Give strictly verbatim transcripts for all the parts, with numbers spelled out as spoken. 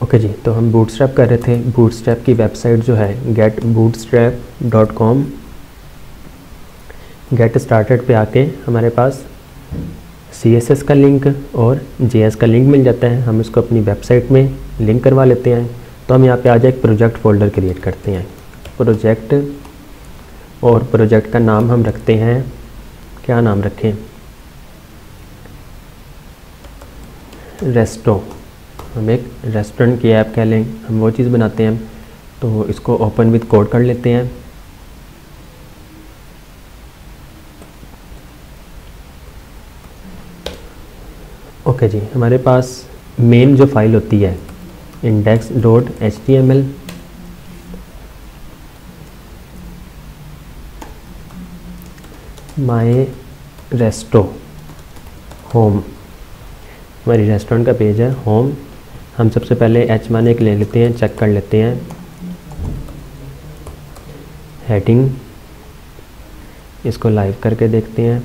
Okay जी, तो हम bootstrap कर रहे थे। बूटस्ट्रैप की वेबसाइट जो है get bootstrap dot com, get started पे आके हमारे पास सी एस एस का लिंक और जे एस का लिंक मिल जाता है। हम इसको अपनी वेबसाइट में लिंक करवा लेते हैं। तो हम यहाँ पे आज एक प्रोजेक्ट फ़ोल्डर क्रिएट करते हैं, प्रोजेक्ट, और प्रोजेक्ट का नाम हम रखते हैं, क्या नाम रखें, रेस्टो। हम एक रेस्टोरेंट की ऐप कह लें, हम वो चीज़ बनाते हैं। तो इसको ओपन विद कोड कर लेते हैं। ओके जी, हमारे पास मेन जो फाइल होती है index dot H T M L, my resto home, हमारी रेस्टोरेंट का पेज है होम। हम सबसे पहले एच माने एक ले लेते हैं, चेक कर लेते हैं। हेडिंग, इसको लाइव करके देखते हैं।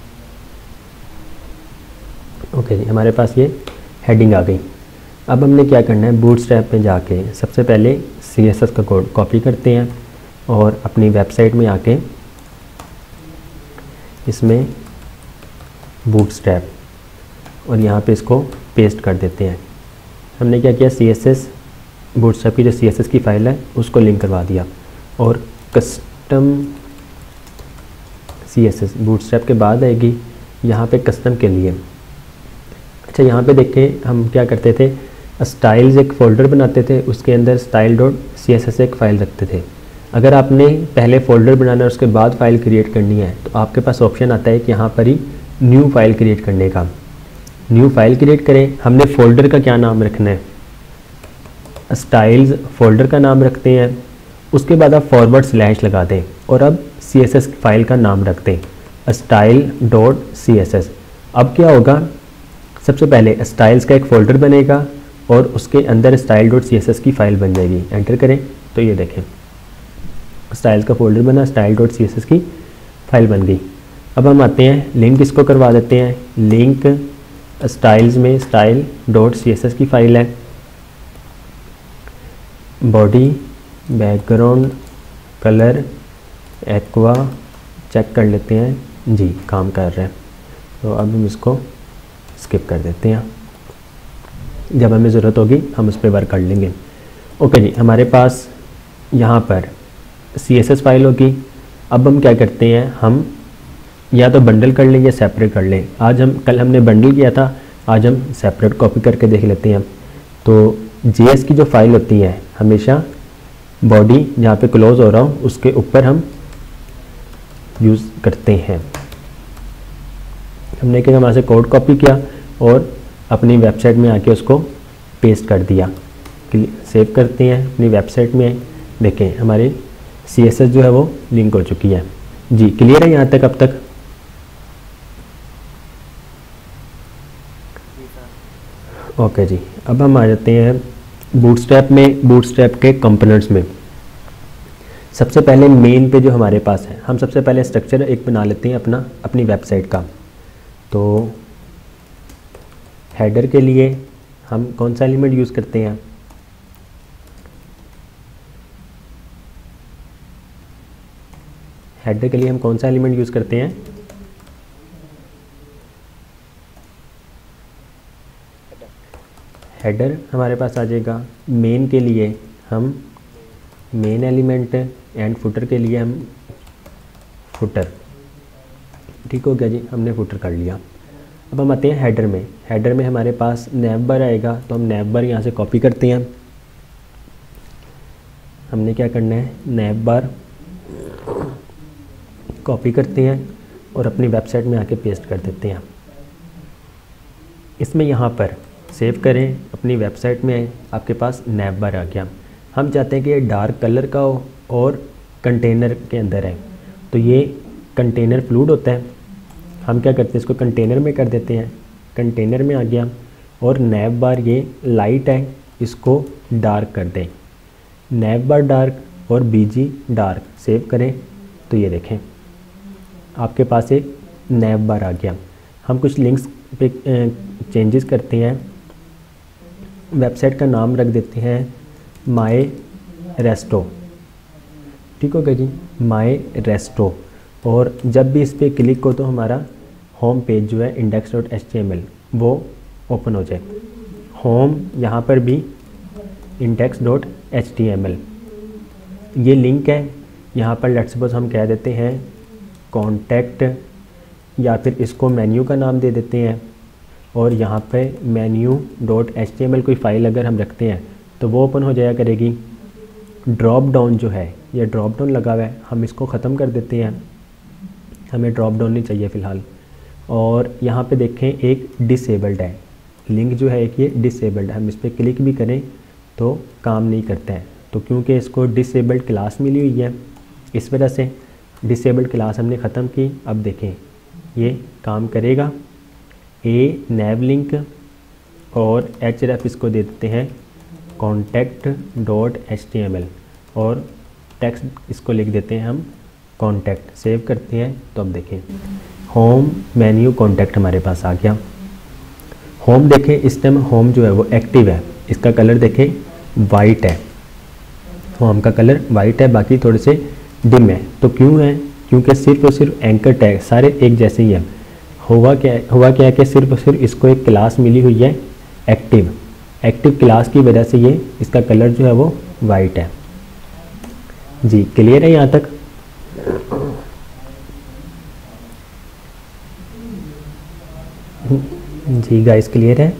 ओके जी, हमारे पास ये हेडिंग आ गई। अब हमने क्या करना है, बूटस्ट्रैप पे जाके सबसे पहले सी एस एस का कोड कॉपी करते हैं और अपनी वेबसाइट में आके इसमें बूटस्ट्रैप और यहाँ पे इसको पेस्ट कर देते हैं। हमने क्या किया, सी एस एस बूटस्ट्रैप की जो सी एस एस की फ़ाइल है उसको लिंक करवा दिया और custom C S S bootstrap के बाद आएगी यहाँ पे कस्टम के लिए। अच्छा, यहाँ पे देखें हम क्या करते थे, स्टाइल्स एक फ़ोल्डर बनाते थे, उसके अंदर style dot C S S एक फ़ाइल रखते थे। अगर आपने पहले फ़ोल्डर बनाना है उसके बाद फ़ाइल क्रिएट करनी है तो आपके पास ऑप्शन आता है कि यहाँ पर ही न्यू फाइल क्रिएट करने का। न्यू फाइल क्रिएट करें, हमने फ़ोल्डर का क्या नाम रखना है, स्टाइल्स फ़ोल्डर का नाम रखते हैं। उसके बाद आप फॉरवर्ड स्लैश लगा दें और अब सी एस एस फाइल का नाम रख दें, style dot C S S. अब क्या होगा, सबसे पहले स्टाइल्स का एक फ़ोल्डर बनेगा और उसके अंदर style dot C S S की फ़ाइल बन जाएगी। एंटर करें तो ये देखें स्टाइल्स का फ़ोल्डर बना, style dot C S S की फ़ाइल बन गई। अब हम आते हैं लिंक, इसको करवा देते हैं लिंक। स्टाइल्स में style dot C S S की फ़ाइल है, body, background, colour, aqua, check कर लेते हैं जी काम कर रहे हैं। तो अब हम इसको स्किप कर देते हैं, जब हमें ज़रूरत होगी हम उस पर वर्क कर लेंगे। ओके जी, हमारे पास यहाँ पर सी एस एस फाइल होगी। अब हम क्या करते हैं, हम या तो बंडल कर लें या सेपरेट कर लें। आज हम कल हमने बंडल किया था, आज हम सेपरेट कॉपी करके देख लेते हैं। तो जे एस की जो फाइल होती है हमेशा बॉडी जहाँ पे क्लोज हो रहा हो उसके ऊपर हम यूज़ करते हैं। हमने क्या वहाँ से कोड कॉपी किया और अपनी वेबसाइट में आके उसको पेस्ट कर दिया। सेव करते हैं अपनी वेबसाइट में, देखें हमारी सी एस एस जो है वो लिंक हो चुकी है जी। क्लियर है यहाँ तक? अब तक ओके जी। अब हम आ जाते हैं बूटस्ट्रैप में, बूटस्ट्रैप के कंपोनेंट्स में। सबसे पहले मेन पे जो हमारे पास है, हम सबसे पहले स्ट्रक्चर एक बना लेते हैं अपना अपनी वेबसाइट का। तो हेडर के लिए हम कौन सा एलिमेंट यूज़ करते हैं, हेडर के लिए हम कौन सा एलिमेंट यूज़ करते हैं, हेडर हमारे पास आ जाएगा। मेन के लिए हम मेन एलिमेंट, एंड फुटर के लिए हम फुटर। ठीक हो गया जी, हमने फुटर कर लिया। अब हम आते हैं हेडर में। हेडर में हमारे पास नैव बार आएगा, तो हम नैव बार यहाँ से कॉपी करते हैं। हमने क्या करना है, नैव बार कॉपी करते हैं और अपनी वेबसाइट में आके पेस्ट कर देते हैं। इसमें यहाँ पर सेव करें, अपनी वेबसाइट में आपके पास नैव बार आ गया। हम चाहते हैं कि ये डार्क कलर का हो और कंटेनर के अंदर है, तो ये कंटेनर फ्लूइड होता है। हम क्या करते हैं, इसको कंटेनर में कर देते हैं। कंटेनर में आ गया और नैव बार ये लाइट है, इसको डार्क कर दें, नैव बार डार्क और बीजी डार्क। सेव करें तो ये देखें आपके पास एक नैव बार आ गया। हम कुछ लिंक्स पे चेंजेस करते हैं, वेबसाइट का नाम रख देते हैं माई रेस्टो। ठीक हो गया जी, माई रेस्टो। और जब भी इस पर क्लिक हो तो हमारा होम पेज जो है index dot H T M L वो ओपन हो जाए। होम यहाँ पर भी index dot H T M L ये लिंक है। यहाँ पर लेट्स सपोज हम कह देते हैं कॉन्टैक्ट, या फिर इसको मेन्यू का नाम दे देते हैं। और यहाँ पे menu dot H T M L कोई फ़ाइल अगर हम रखते हैं तो वो ओपन हो जाया करेगी। ड्रॉप डाउन जो है, ये ड्रॉप डाउन लगा हुआ है, हम इसको ख़त्म कर देते हैं, हमें ड्रॉप डाउन नहीं चाहिए फ़िलहाल। और यहाँ पे देखें एक डिसेबल्ड है, लिंक जो है एक ये डिसेबल्ड है, हम इस पर क्लिक भी करें तो काम नहीं करता है। तो क्योंकि इसको डिसेबल्ड क्लास मिली हुई है, इस वजह से डिसेबल्ड क्लास हमने ख़त्म की। अब देखें ये काम करेगा। ए नैव लिंक और एच रेफ इसको दे देते हैं contact dot H T M L और टेक्स्ट इसको लिख देते हैं हम कॉन्टैक्ट। सेव करते हैं तो अब देखें होम मेन्यू कॉन्टैक्ट हमारे पास आ गया। होम देखें इस टाइम होम जो है वो एक्टिव है, इसका कलर देखें वाइट है, होम का कलर वाइट है, बाकी थोड़े से डिम है। तो क्यों है? क्योंकि सिर्फ और सिर्फ एंकर टैग सारे एक जैसे ही है। हुआ क्या हुआ क्या है कि सिर्फ और सिर्फ इसको एक क्लास मिली हुई है एक्टिव, एक्टिव क्लास की वजह से ये इसका कलर जो है वो वाइट है। जी क्लियर है यहाँ तक? जी गाइस क्लियर है?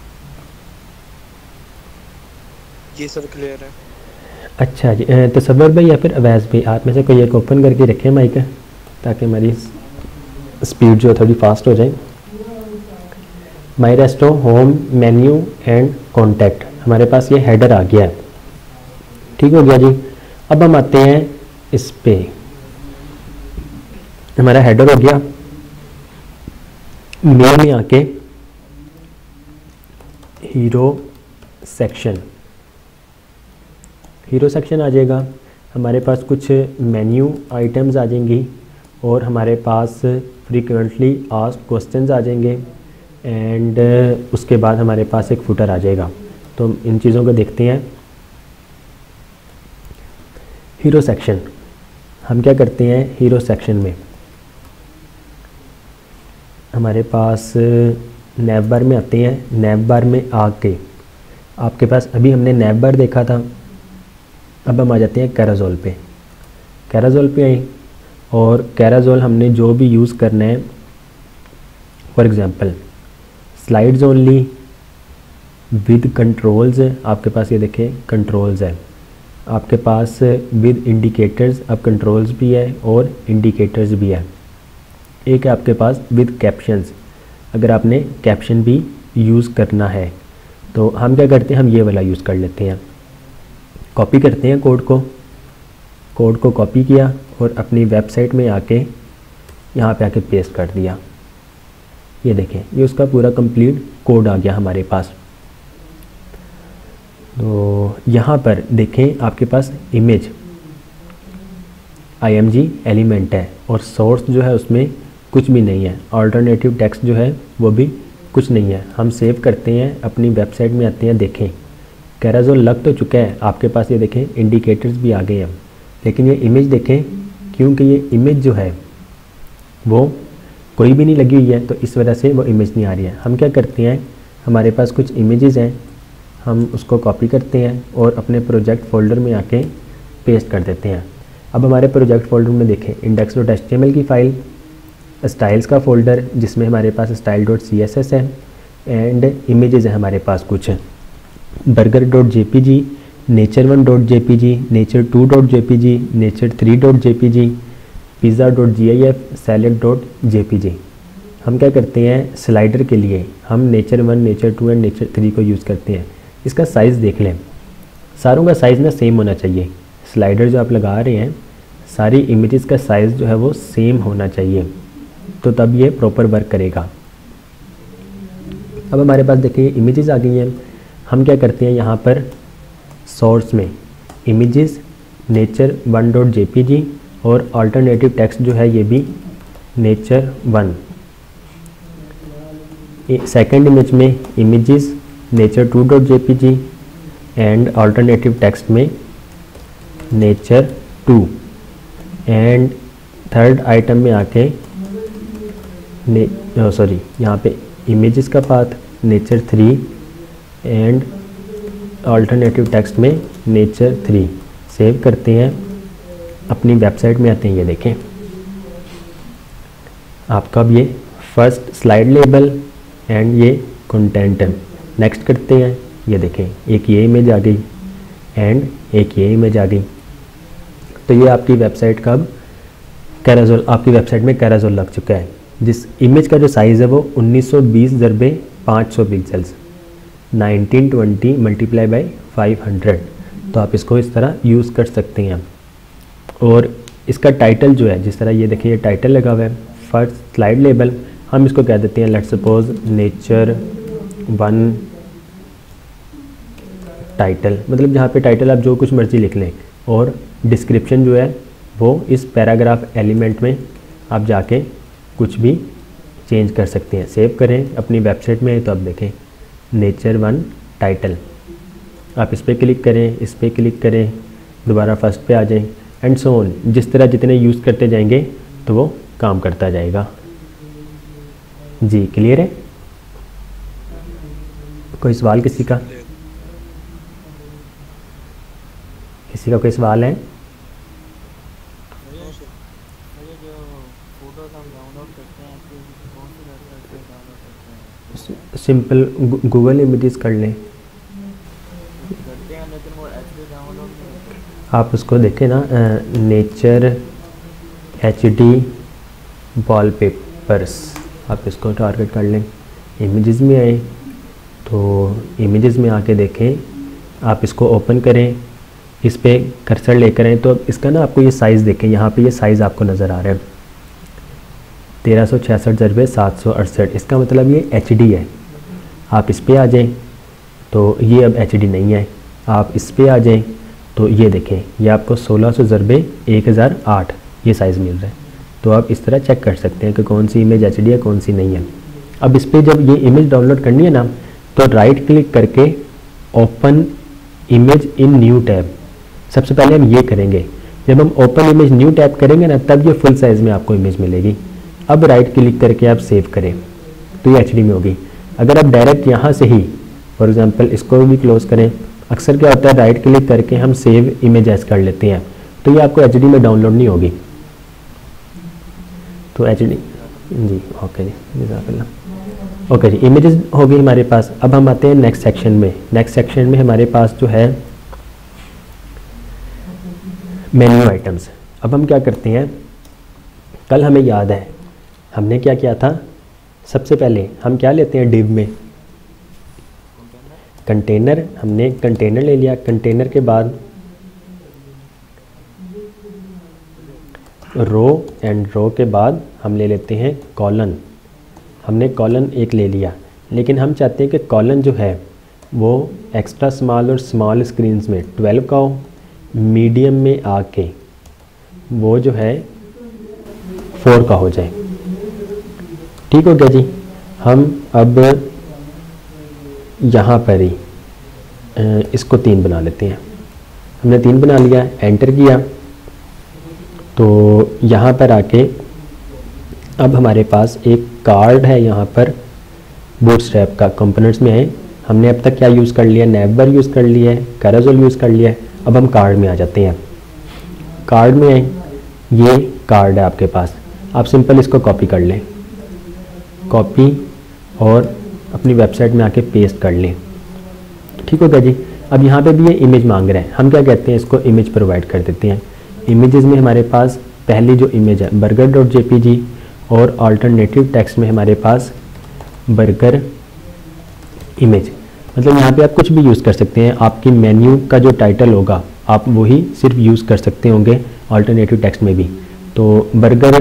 जी सब क्लियर है। अच्छा जी, तसव्वुर भाई या फिर अवैज़ भाई, आप में से कोई एक ओपन करके रखें माइक, ताकि हमारी स्पीड जो है थोड़ी फास्ट हो जाए। My resto home menu and contact, हमारे पास ये हेडर आ गया है। ठीक हो गया जी। अब हम आते हैं इस पे, हमारा हेडर हो गया। मेन में आके हीरो सेक्शन, हीरो सेक्शन आ जाएगा। हमारे पास कुछ मेन्यू आइटम्स आ जाएंगी और हमारे पास फ्रीक्वेंटली आस्क्ड क्वेश्चंस आ जाएंगे एंड उसके बाद हमारे पास एक फुटर आ जाएगा। तो हम इन चीज़ों को देखते हैं। हीरो सेक्शन, हम क्या करते हैं हीरो सेक्शन में हमारे पास नैव बार में आते हैं। नैव बार में आके आपके पास अभी हमने नैव बार देखा था, अब हम आ जाते हैं कैराजोल पे। कैराजोल पे आए और कैराजोल हमने जो भी यूज़ करना है, for example slides only with controls, आपके पास ये देखें कंट्रोल्स है, आपके पास विद इंडिकेटर्स, अब कंट्रोल्स भी है और इंडिकेटर्स भी है। एक है आपके पास विद कैप्शंस, अगर आपने कैप्शन भी यूज़ करना है तो हम क्या करते हैं, हम ये वाला यूज़ कर लेते हैं। कॉपी करते हैं कोड को, कोड को कॉपी किया और अपनी वेबसाइट में आके यहाँ पे आके पेस्ट कर दिया। ये देखें ये उसका पूरा कंप्लीट कोड आ गया हमारे पास। तो यहाँ पर देखें आपके पास इमेज आईएमजी एलिमेंट है और सोर्स जो है उसमें कुछ भी नहीं है, अल्टरनेटिव टेक्स्ट जो है वो भी कुछ नहीं है। हम सेव करते हैं, अपनी वेबसाइट में आते हैं, देखें कैराजोल लग तो चुका है आपके पास, ये देखें इंडिकेटर्स भी आ गए हैं, लेकिन ये इमेज देखें क्योंकि ये इमेज जो है वो कोई भी नहीं लगी हुई है तो इस वजह से वो इमेज नहीं आ रही है। हम क्या करते हैं, हमारे पास कुछ इमेजेस हैं, हम उसको कॉपी करते हैं और अपने प्रोजेक्ट फोल्डर में आके पेस्ट कर देते हैं। अब हमारे प्रोजेक्ट फोल्डर में देखें index dot H T M L की फ़ाइल, स्टाइल्स का फोल्डर जिसमें हमारे पास style dot C S S है एंड इमेजेस है हमारे पास कुछ burger dot J P G, nature one dot J P G, nature two dot J P G, nature three dot J P G, pizza dot G I F, salad dot J P G. हम क्या करते हैं slider के लिए हम nature one, nature two and nature three को use करते हैं। इसका साइज़ देख लें, सारों का साइज़ ना सेम होना चाहिए। स्लाइडर जो आप लगा रहे हैं सारी इमेजेस का साइज़ जो है वो सेम होना चाहिए, तो तब ये प्रॉपर वर्क करेगा। अब हमारे पास देखिए इमेजेस आ गई हैं। हम क्या करते हैं यहाँ पर सोर्स में images nature one dot J P G और अल्टरनेटिव टेक्स्ट जो है ये भी नेचर वन। सेकेंड इमेज में images nature two dot J P G and alternative text में nature two and third item में आके ने सॉरी यहाँ पे इमेजेस का path nature three and alternative text में नेचर थ्री सेव करते हैं। अपनी वेबसाइट में आते हैं, ये देखें आपका अब ये फर्स्ट स्लाइड लेबल एंड ये कंटेंट है। नेक्स्ट करते हैं, ये देखें एक ये इमेज आ गई एंड एक ये इमेज आ गई। तो ये आपकी वेबसाइट का अब कैराजोल आपकी वेबसाइट में कैराजोल लग चुका है। जिस इमेज का जो साइज़ है वो उन्नीस सौ बीस दरबे पाँच सौ pixels nineteen twenty multiply by five hundred. तो आप इसको इस तरह यूज़ कर सकते हैं। और इसका टाइटल जो है, जिस तरह ये देखिए ये टाइटल लगा हुआ है फर्स्ट स्लाइड लेबल, हम इसको कह देते हैं let's suppose nature one title. मतलब जहाँ पे टाइटल आप जो कुछ मर्जी लिख लें और डिस्क्रिप्शन जो है वो इस पैराग्राफ एलिमेंट में आप जाके कुछ भी चेंज कर सकते हैं। सेव करें अपनी वेबसाइट में, तो आप देखें नेचर वन टाइटल, आप इस पर क्लिक करें, इस पर क्लिक करें, दोबारा फर्स्ट पे आ जाएं एंड सो ऑन। जिस तरह जितने यूज़ करते जाएंगे तो वो काम करता जाएगा। जी क्लियर है? कोई सवाल किसी का किसी का कोई सवाल है? सिंपल गूगल इमेजेस कर लें आप, उसको देखें ना नेचर एच डी वॉलपेपर्स, आप इसको टारगेट कर लें। इमेजेस में आए तो इमेजेस में आके देखें, आप इसको ओपन करें, इस पे कर्सर लेकर आए तो इसका ना आपको ये साइज़ देखें, यहाँ पे ये साइज़ आपको नज़र आ रहा है तेरह सौ छियासठ दरबे सात सौ अड़सठ। इसका मतलब ये एच डी है। आप इस पे आ जाएं तो ये अब एच डी नहीं है। आप इस पे आ जाएं तो ये देखें ये आपको सोलह सौ दरबे एक हज़ार आठ ये साइज़ मिल रहा है। तो आप इस तरह चेक कर सकते हैं कि कौन सी इमेज एच डी है कौन सी नहीं है। अब इस पर जब ये इमेज डाउनलोड करनी है ना, तो राइट क्लिक करके open image in new tab, सबसे पहले हम ये करेंगे। जब हम ओपन इमेज न्यू टैब करेंगे ना, तब ये फुल साइज़ में आपको इमेज मिलेगी। अब राइट क्लिक करके आप सेव करें तो ये एच डी में होगी। अगर आप डायरेक्ट यहाँ से ही फॉर एग्जांपल इसको भी क्लोज करें, अक्सर क्या होता है राइट क्लिक करके हम सेव इमेज एज कर लेते हैं, तो ये आपको एच डी में डाउनलोड नहीं होगी। तो एच डी जी ओके जी जज़ाकल्लाह। ओके जी, इमेजेस हो गई हमारे पास। अब हम आते हैं नेक्स्ट सेक्शन में। नेक्स्ट सेक्शन में हमारे पास जो है मेन्यू आइटम्स। अब हम क्या करते हैं, कल हमें याद है हमने क्या किया था, सबसे पहले हम क्या लेते हैं डिव में कंटेनर। हमने कंटेनर ले लिया, कंटेनर के बाद रो एंड रो के बाद हम ले लेते हैं कॉलन। हमने कॉलन एक ले लिया, लेकिन हम चाहते हैं कि कॉलन जो है वो एक्स्ट्रा स्मॉल और स्मॉल स्क्रीन्स में ट्वेल्व का हो, मीडियम में आके वो जो है फोर का हो जाए। ठीक हो गया जी। हम अब यहाँ पर ही इसको तीन बना लेते हैं। हमने तीन बना लिया, एंटर किया, तो यहाँ पर आके अब हमारे पास एक कार्ड है यहाँ पर बूटस्ट्रैप का, कंपोनेंट्स में है। हमने अब तक क्या यूज़ कर लिया, नेविबर यूज़ कर लिया है, कैराजोल यूज़ कर लिया है। अब हम कार्ड में आ जाते हैं। कार्ड में आए, ये कार्ड है आपके पास, आप सिंपल इसको कॉपी कर लें, कॉपी और अपनी वेबसाइट में आके पेस्ट कर लें। ठीक हो गया जी। अब यहाँ पे भी ये इमेज मांग रहे हैं, हम क्या कहते हैं इसको इमेज प्रोवाइड कर देते हैं। इमेजेस में हमारे पास पहली जो इमेज है burger dot J P G और अल्टरनेटिव टेक्स्ट में हमारे पास बर्गर इमेज। मतलब यहाँ पे आप कुछ भी यूज़ कर सकते हैं। आपकी मेन्यू का जो टाइटल होगा आप वही सिर्फ यूज़ कर सकते होंगे अल्टरनेटिव टेक्स्ट में भी। तो बर्गर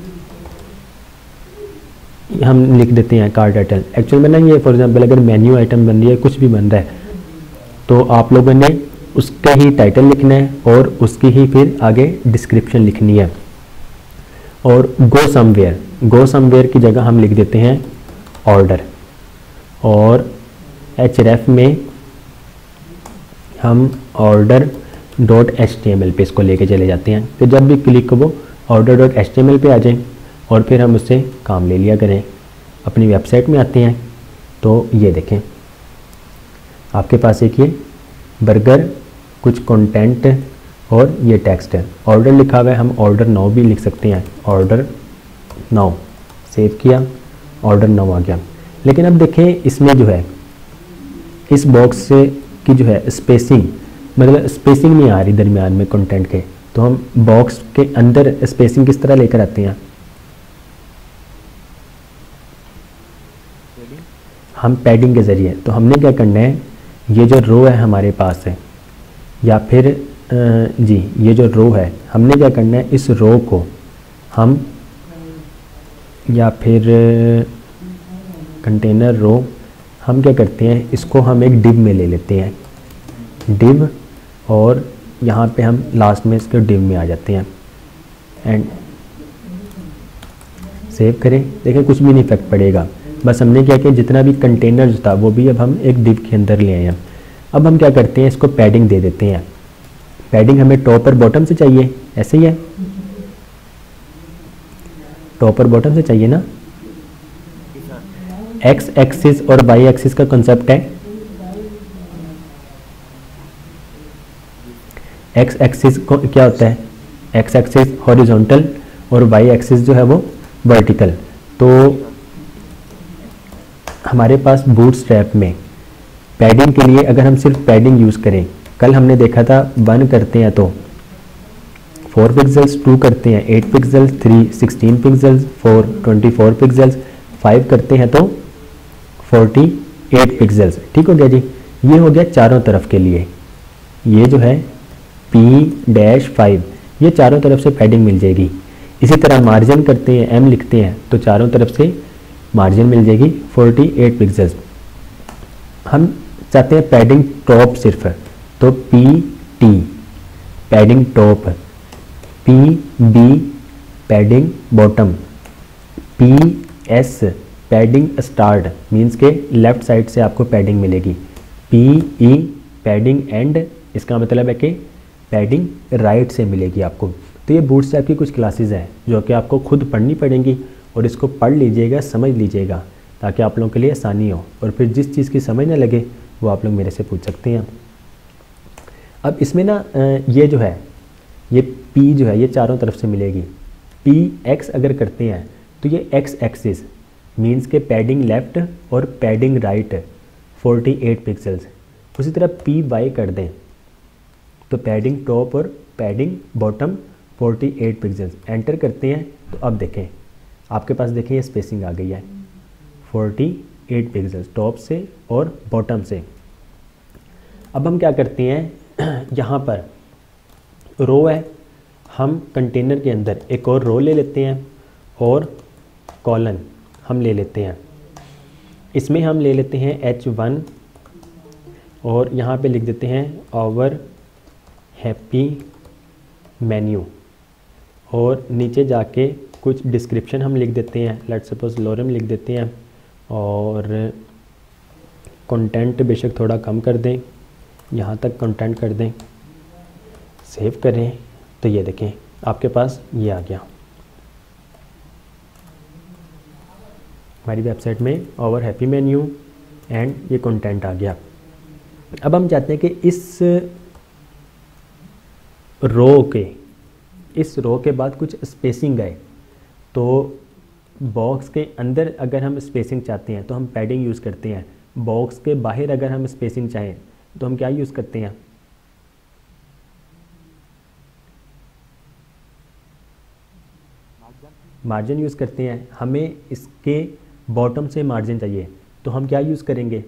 हम लिख देते हैं कार्ड टाइटल। एक्चुअल में ना ये फॉर एग्जांपल अगर मेन्यू आइटम बन रही है, कुछ भी बन रहा है, तो आप लोगों ने उसका ही टाइटल लिखना है और उसकी ही फिर आगे डिस्क्रिप्शन लिखनी है। और गो समवेयर, गो समवेयर की जगह हम लिख देते हैं ऑर्डर। और एच रेफ में हम order dot H T M L पे इसको लेके चले जाते हैं। तो जब भी क्लिक वो order dot H T M L पे आ जाए और फिर हम उससे काम ले लिया करें। अपनी वेबसाइट में आते हैं तो ये देखें आपके पास एक ये बर्गर, कुछ कंटेंट और ये टेक्स्ट है। ऑर्डर लिखा हुआ है, हम ऑर्डर नाउ भी लिख सकते हैं। ऑर्डर नाउ सेव किया, ऑर्डर नाउ आ गया। लेकिन अब देखें इसमें जो है इस बॉक्स से की जो है स्पेसिंग, मतलब स्पेसिंग नहीं आ रही दरमियान में कंटेंट के। तो हम बॉक्स के अंदर स्पेसिंग किस तरह लेकर आते हैं? हम पैडिंग के ज़रिए। तो हमने क्या करना है, ये जो रो है हमारे पास है या फिर जी ये जो रो है, हमने क्या करना है इस रो को हम या फिर कंटेनर रो हम क्या करते हैं, इसको हम एक डिव में ले लेते हैं, डिव, और यहाँ पे हम लास्ट में इसके डिव में आ जाते हैं एंड सेव करें। देखें कुछ भी नहीं इफेक्ट पड़ेगा, बस हमने क्या किया जितना भी कंटेनर था वो भी अब हम एक डिव के अंदर ले आए हैं। अब हम क्या करते हैं, इसको पैडिंग दे देते हैं। पैडिंग हमें टॉप और बॉटम से चाहिए, ऐसे ही है, टॉप और बॉटम से चाहिए ना। एक्स एक्सिस और वाई एक्सिस का कॉन्सेप्ट है, एक्स एक्सिस को क्या होता है, एक्स एक्सिस हॉरिजॉन्टल और वाई एक्सिस जो है वो वर्टिकल। तो हमारे पास बूटस्ट्रैप में पैडिंग के लिए अगर हम सिर्फ पैडिंग यूज़ करें, कल हमने देखा था वन करते हैं तो फोर पिक्सल्स, टू करते हैं eight pixels, three sixteen pixels, four twenty four pixels, five करते हैं तो फोर्टी एट पिक्सल्स। ठीक हो गया जी। ये हो गया चारों तरफ के लिए। ये जो है पी डैश फाइव, ये चारों तरफ से पैडिंग मिल जाएगी। इसी तरह मार्जिन करते हैं, एम लिखते हैं तो चारों तरफ से मार्जिन मिल जाएगी फोर्टी एट पिक्सल्स। हम चाहते हैं पैडिंग टॉप सिर्फ, तो P T padding top, P B padding bottom, P S padding start, means के लेफ्ट साइड से आपको पैडिंग मिलेगी, पी ई पैडिंग एंड, इसका मतलब है कि पैडिंग राइट से मिलेगी आपको। तो ये बूटस्ट्रैप की कुछ क्लासेस हैं जो कि आपको खुद पढ़नी पड़ेंगी और इसको पढ़ लीजिएगा, समझ लीजिएगा, ताकि आप लोगों के लिए आसानी हो। और फिर जिस चीज़ की समझ ना लगे वो आप लोग मेरे से पूछ सकते हैं। अब इसमें ना ये जो है ये P जो है ये चारों तरफ से मिलेगी। पी एक्स अगर करते हैं तो ये एक्स एक्सिस मीन्स के पैडिंग लेफ्ट और padding right forty eight pixels. उसी तरह पी वाई कर दें तो पैडिंग टॉप और padding bottom forty eight pixels. Enter करते हैं तो अब देखें आपके पास देखें ये स्पेसिंग आ गई है फोर्टी एट पिक्सल्स टॉप से और बॉटम से। अब हम क्या करते हैं, यहाँ पर रो है, हम कंटेनर के अंदर एक और रो ले लेते हैं और कॉलन हम ले लेते हैं। इसमें हम ले लेते हैं एच वन और यहाँ पे लिख देते हैं आवर हैप्पी मेन्यू, और नीचे जाके कुछ डिस्क्रिप्शन हम लिख देते हैं, लेट सपोज लोरम लिख देते हैं, और कंटेंट बेशक थोड़ा कम कर दें, यहाँ तक कंटेंट कर दें, सेव करें। तो ये देखें आपके पास ये आ गया हमारी वेबसाइट में ओवर हैप्पी मेन्यू एंड ये कंटेंट आ गया। अब हम चाहते हैं कि इस रो के इस रो के बाद कुछ स्पेसिंग आए। तो बॉक्स के अंदर अगर हम स्पेसिंग चाहते हैं तो हम पैडिंग यूज़ करते हैं, बॉक्स के बाहर अगर हम स्पेसिंग चाहें तो हम क्या यूज़ करते हैं, मार्जिन यूज़ करते हैं। हमें इसके बॉटम से मार्जिन चाहिए तो हम क्या यूज़ करेंगे,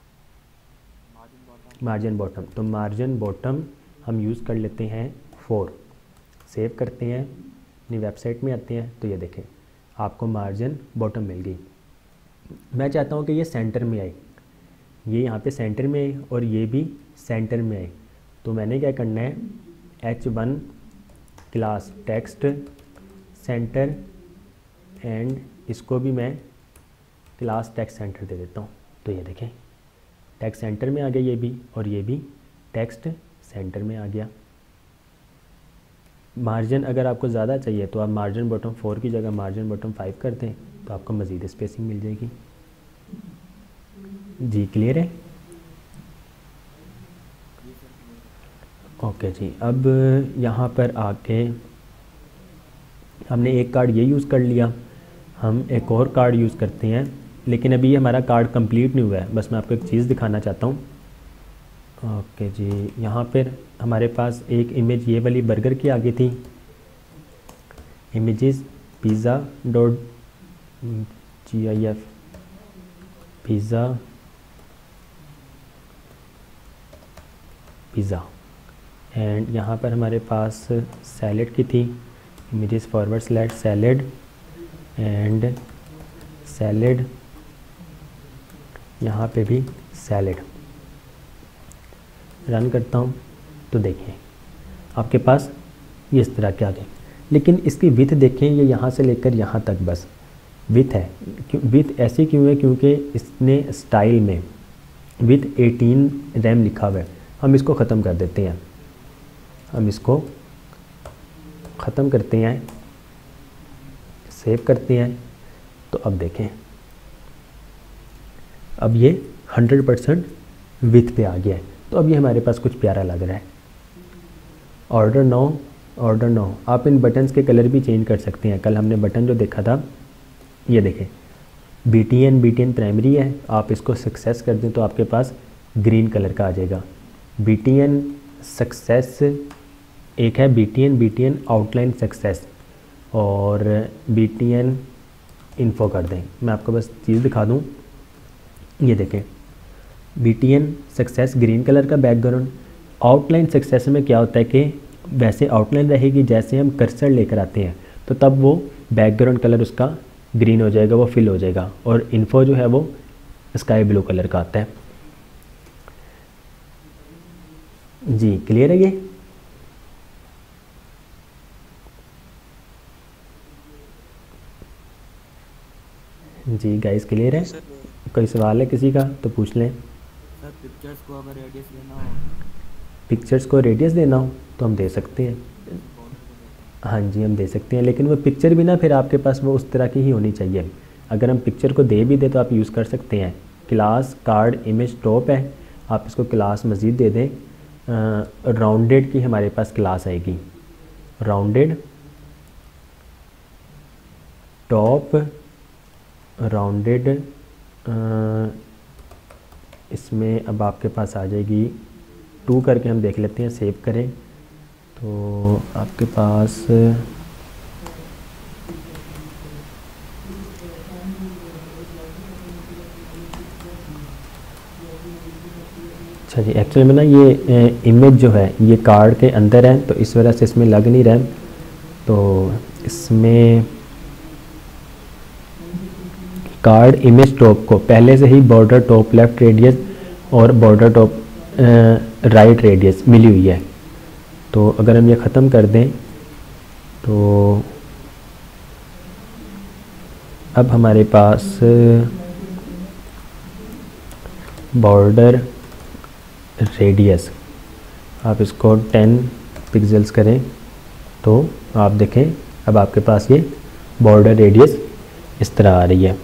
मार्जिन बॉटम। तो मार्जिन बॉटम हम यूज़ कर लेते हैं फोर। सेव करते हैं, अपनी वेबसाइट में आते हैं तो ये देखें आपको मार्जिन बॉटम मिल गई। मैं चाहता हूँ कि ये सेंटर में आए, ये यहाँ पे सेंटर में आए और ये भी सेंटर में आए। तो मैंने क्या करना है, H one class text centre and इसको भी मैं क्लास टेक्स्ट सेंटर दे देता हूँ। तो ये देखें टेक्स्ट सेंटर में आ गया ये भी, और ये भी टेक्स्ट सेंटर में आ गया। मार्जिन अगर आपको ज़्यादा चाहिए तो आप मार्जिन बॉटम फोर की जगह मार्जिन बॉटम फाइव कर दें तो आपको मज़ीद स्पेसिंग मिल जाएगी। जी क्लियर है? ओके जी, अब यहाँ पर आके हमने एक कार्ड ये यूज़ कर लिया, हम एक और कार्ड यूज़ करते हैं, लेकिन अभी हमारा कार्ड कंप्लीट नहीं हुआ है, बस मैं आपको एक चीज़ दिखाना चाहता हूँ। ओके जी, यहाँ पर हमारे पास एक इमेज ये वाली बर्गर की आ गई थी, images pizza dot G I F pizza pizza and यहाँ पर हमारे पास सैलेड की थी, images forward slash salad and salad, यहाँ पे भी सैलेड। रन करता हूँ तो देखिए आपके पास ये इस तरह के आ गए, लेकिन इसकी विथ देखें, ये यहाँ से लेकर यहाँ तक बस विथ है। क्यों विथ ऐसी क्यों है? क्योंकि इसने स्टाइल में विथ एटीन रैम लिखा हुआ है। हम इसको ख़त्म कर देते हैं, हम इसको ख़त्म करते हैं, सेव करते हैं, तो अब देखें अब ये हंड्रेड परसेंट विथ पे आ गया है। तो अब ये हमारे पास कुछ प्यारा लग रहा है। ऑर्डर नो, ऑर्डर नो, आप इन बटन्स के कलर भी चेंज कर सकते हैं। कल हमने बटन जो देखा था, ये देखें B T N, B T N primary है, आप इसको सक्सेस कर दें तो आपके पास ग्रीन कलर का आ जाएगा। बी टी एन सक्सेस एक है, B T N B T N outline success, और बी टी एन इन्फो कर दें। मैं आपको बस चीज़ दिखा दूँ, ये देखें B T N success green colour का बैकग्राउंड। आउटलाइन सक्सेस में क्या होता है कि वैसे आउटलाइन रहेगी, जैसे हम कर्सर लेकर आते हैं तो तब वो बैकग्राउंड कलर उसका ग्रीन हो जाएगा, वो फिल हो जाएगा, और इन्फो जो है वो स्काई ब्लू कलर का आता है। जी क्लियर है ये? जी गाइस क्लियर है? कोई सवाल है किसी का तो पूछ लें। सर पिक्चर्स को अगर रेडियस लेना हो, पिक्चर्स को रेडियस देना हो तो हम दे सकते हैं, हाँ जी हम दे सकते हैं, लेकिन वो पिक्चर भी ना फिर आपके पास वो उस तरह की ही होनी चाहिए। अगर हम पिक्चर को दे भी दे तो आप यूज़ कर सकते हैं। क्लास कार्ड इमेज टॉप है, आप इसको क्लास मज़ीद दे दें, राउंडेड की हमारे पास क्लास आएगी, राउंडेड टॉप राउंडेड, इसमें अब आपके पास आ जाएगी टू करके, हम देख लेते हैं, सेव करें तो आपके पास अच्छा जी। एक्चुअली में ना ये इमेज जो है ये कार्ड के अंदर है तो इस वजह से इसमें लग नहीं रहा है, तो इसमें कार्ड इमेज टॉप को पहले से ही बॉर्डर टॉप लेफ़्ट रेडियस और बॉर्डर टॉप राइट रेडियस मिली हुई है। तो अगर हम ये ख़त्म कर दें तो अब हमारे पास बॉर्डर रेडियस, आप इसको टेन पिक्सेल्स करें तो आप देखें अब आपके पास ये बॉर्डर रेडियस इस तरह आ रही है।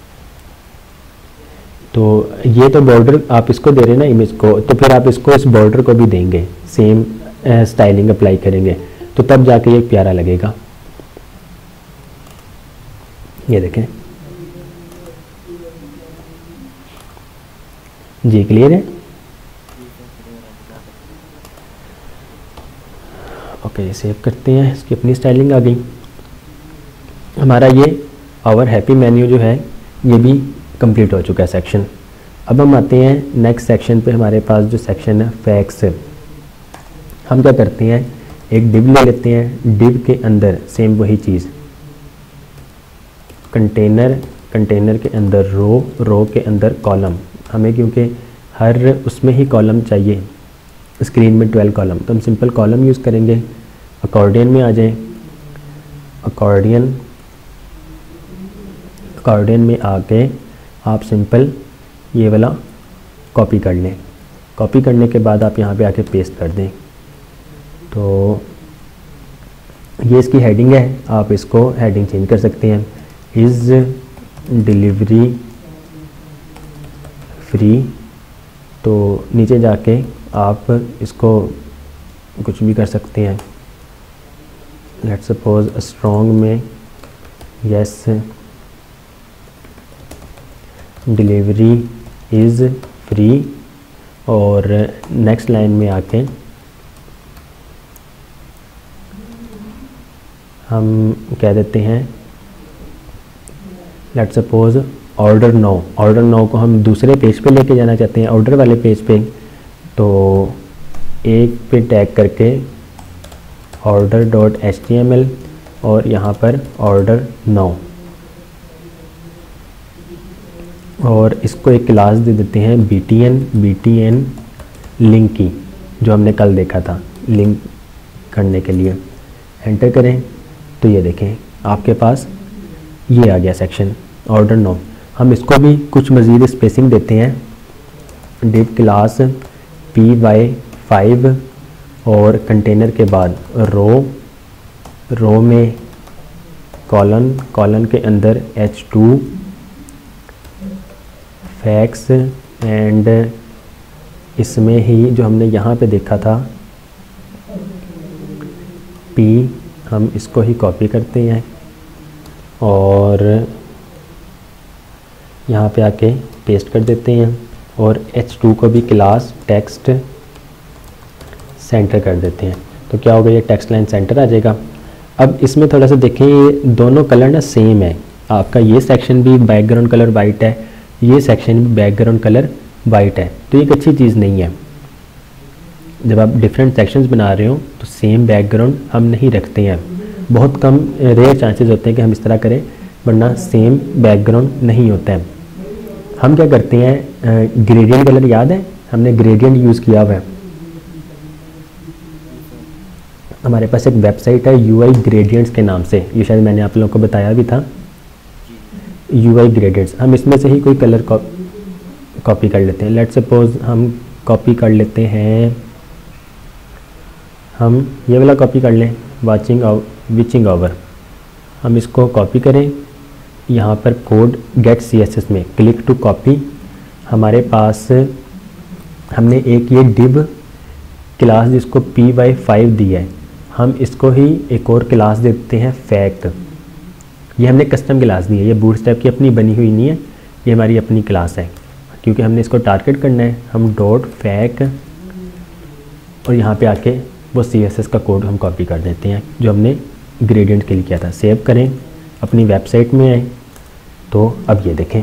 तो ये तो बॉर्डर आप इसको दे रहे हैं ना इमेज को, तो फिर आप इसको इस बॉर्डर को भी देंगे, सेम स्टाइलिंग अप्लाई करेंगे तो तब जाके ये प्यारा लगेगा। ये देखें जी क्लियर है? ओके सेव करते हैं, इसकी अपनी स्टाइलिंग आ गई। हमारा ये आवर हैप्पी मेन्यू जो है ये भी कंप्लीट हो चुका है सेक्शन। अब हम आते हैं नेक्स्ट सेक्शन पे। हमारे पास जो सेक्शन है फैक्स, हम क्या करते हैं एक डिव ले लेते हैं, डिव के अंदर सेम वही चीज़, कंटेनर, कंटेनर के अंदर रो, रो के अंदर कॉलम। हमें क्योंकि हर उसमें ही कॉलम चाहिए, स्क्रीन में ट्वेल्व कॉलम, तो हम सिंपल कॉलम यूज़ करेंगे। अकॉर्डियन में आ जाएं, अकॉर्डियन, अकॉर्डियन में आके आप सिंपल ये वाला कॉपी कर लें। कॉपी करने के बाद आप यहाँ पे आके पेस्ट कर दें। तो ये इसकी हेडिंग है, आप इसको हेडिंग चेंज कर सकते हैं, इज़ डिलीवरी फ्री। तो नीचे जाके आप इसको कुछ भी कर सकते हैं, लेट्स सपोज स्ट्रॉन्ग में यस डिलीवरी इज़ फ्री, और नेक्स्ट लाइन में आके हम कह देते हैं let's suppose order no. Order no को हम दूसरे पेज पे लेके जाना चाहते हैं, ऑर्डर वाले पेज पे, तो एक पे टैग करके order dot H T M L और यहाँ पर ऑर्डर नो, और इसको एक क्लास दे देते हैं B T N B T N link की, जो हमने कल देखा था लिंक करने के लिए। एंटर करें तो ये देखें आपके पास ये आ गया सेक्शन ऑर्डर नो। हम इसको भी कुछ मज़ीद स्पेसिंग देते हैं, div class P Y five और कंटेनर के बाद रो, रो में कॉलन, कॉलन के अंदर एच टू फैक्स, एंड इसमें ही जो हमने यहाँ पे देखा था पी, हम इसको ही कॉपी करते हैं और यहाँ पे आके पेस्ट कर देते हैं, और एच टू को भी क्लास टेक्स्ट सेंटर कर देते हैं। तो क्या होगा, ये टेक्स्ट लाइन सेंटर आ जाएगा। अब इसमें थोड़ा सा देखें, ये दोनों कलर ना सेम है, आपका ये सेक्शन भी बैकग्राउंड कलर वाइट है, ये सेक्शन भी बैकग्राउंड कलर वाइट है। तो ये एक अच्छी चीज़ नहीं है। जब आप डिफरेंट सेक्शंस बना रहे हो तो सेम बैकग्राउंड हम नहीं रखते हैं, बहुत कम रेयर चांसेस होते हैं कि हम इस तरह करें, वरना सेम बैकग्राउंड नहीं होता है। हम क्या करते हैं, ग्रेडियंट कलर याद है, हमने ग्रेडियंट यूज़ किया हुआ है। हमारे पास एक वेबसाइट है यू आई ग्रेडियंट्स के नाम से, ये शायद मैंने आप लोगों को बताया भी था, यू आई ग्रेडियंट्स। हम इसमें से ही कोई कलर कॉपी कर लेते हैं। लेट्स सपोज हम कॉपी कर लेते हैं, हम ये वाला कॉपी कर लें, वाचिंग विचिंग ओवर। हम इसको कॉपी करें, यहाँ पर code get C S S में क्लिक टू कॉपी। हमारे पास हमने एक ये डिव क्लास जिसको पी वाई फाइव दी है, हम इसको ही एक और क्लास देते हैं फैक्ट। ये हमने कस्टम क्लास दी है, ये बूटस्ट्रैप की अपनी बनी हुई नहीं है, ये हमारी अपनी क्लास है, क्योंकि हमने इसको टारगेट करना है। हम डॉट फैक और यहाँ पे आके वो सी एस एस का कोड हम कॉपी कर देते हैं जो हमने ग्रेडियंट के लिए किया था। सेव करें, अपनी वेबसाइट में आए तो अब ये देखें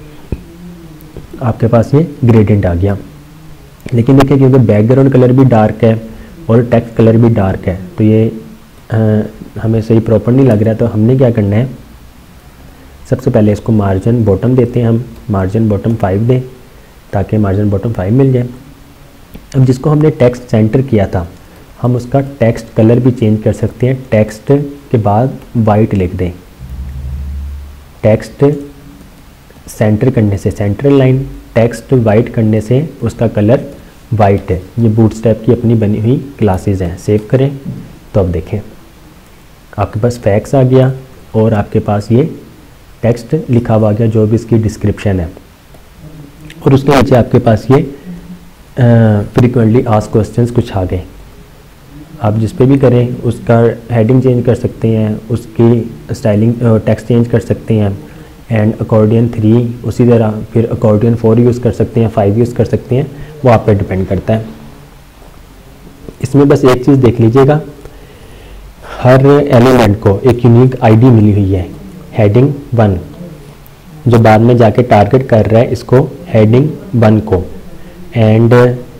आपके पास ये ग्रेडियंट आ गया। लेकिन देखें क्योंकि बैकग्राउंड कलर भी डार्क है और टेक्स्ट कलर भी डार्क है, तो ये आ, हमें सही प्रॉपर नहीं लग रहा। तो हमने क्या करना है, सबसे पहले इसको मार्जिन बॉटम देते हैं, हम मार्जिन बॉटम फाइव दें ताकि मार्जिन बॉटम फाइव मिल जाए। अब जिसको हमने टेक्स्ट सेंटर किया था, हम उसका टेक्स्ट कलर भी चेंज कर सकते हैं। टेक्स्ट के बाद वाइट लिख दें, टेक्स्ट सेंटर करने से सेंट्रल लाइन, टेक्स्ट वाइट करने से उसका कलर वाइट है। ये बूटस्ट्रैप की अपनी बनी हुई क्लासेस हैं। सेव करें तो अब देखें आपके पास फैक्स आ गया और आपके पास ये टेक्स्ट लिखा हुआ आ गया जो भी इसकी डिस्क्रिप्शन है, और उसके नीचे आपके पास ये फ्रीक्वेंटली आस्क्ड क्वेश्चंस कुछ आ गए। आप जिस पे भी करें उसका हेडिंग चेंज कर सकते हैं, उसकी स्टाइलिंग टेक्स्ट चेंज कर सकते हैं, एंड अकॉर्डियन थ्री उसी तरह, फिर अकॉर्डियन फोर यूज़ कर सकते हैं, फाइव यूज़ कर सकते हैं, वो आप पे डिपेंड करता है। इसमें बस एक चीज़ देख लीजिएगा, हर एलिमेंट को एक यूनिक आईडी मिली हुई है, हेडिंग वन, जो बाद में जाके टारगेट कर रहा है इसको हेडिंग वन को, एंड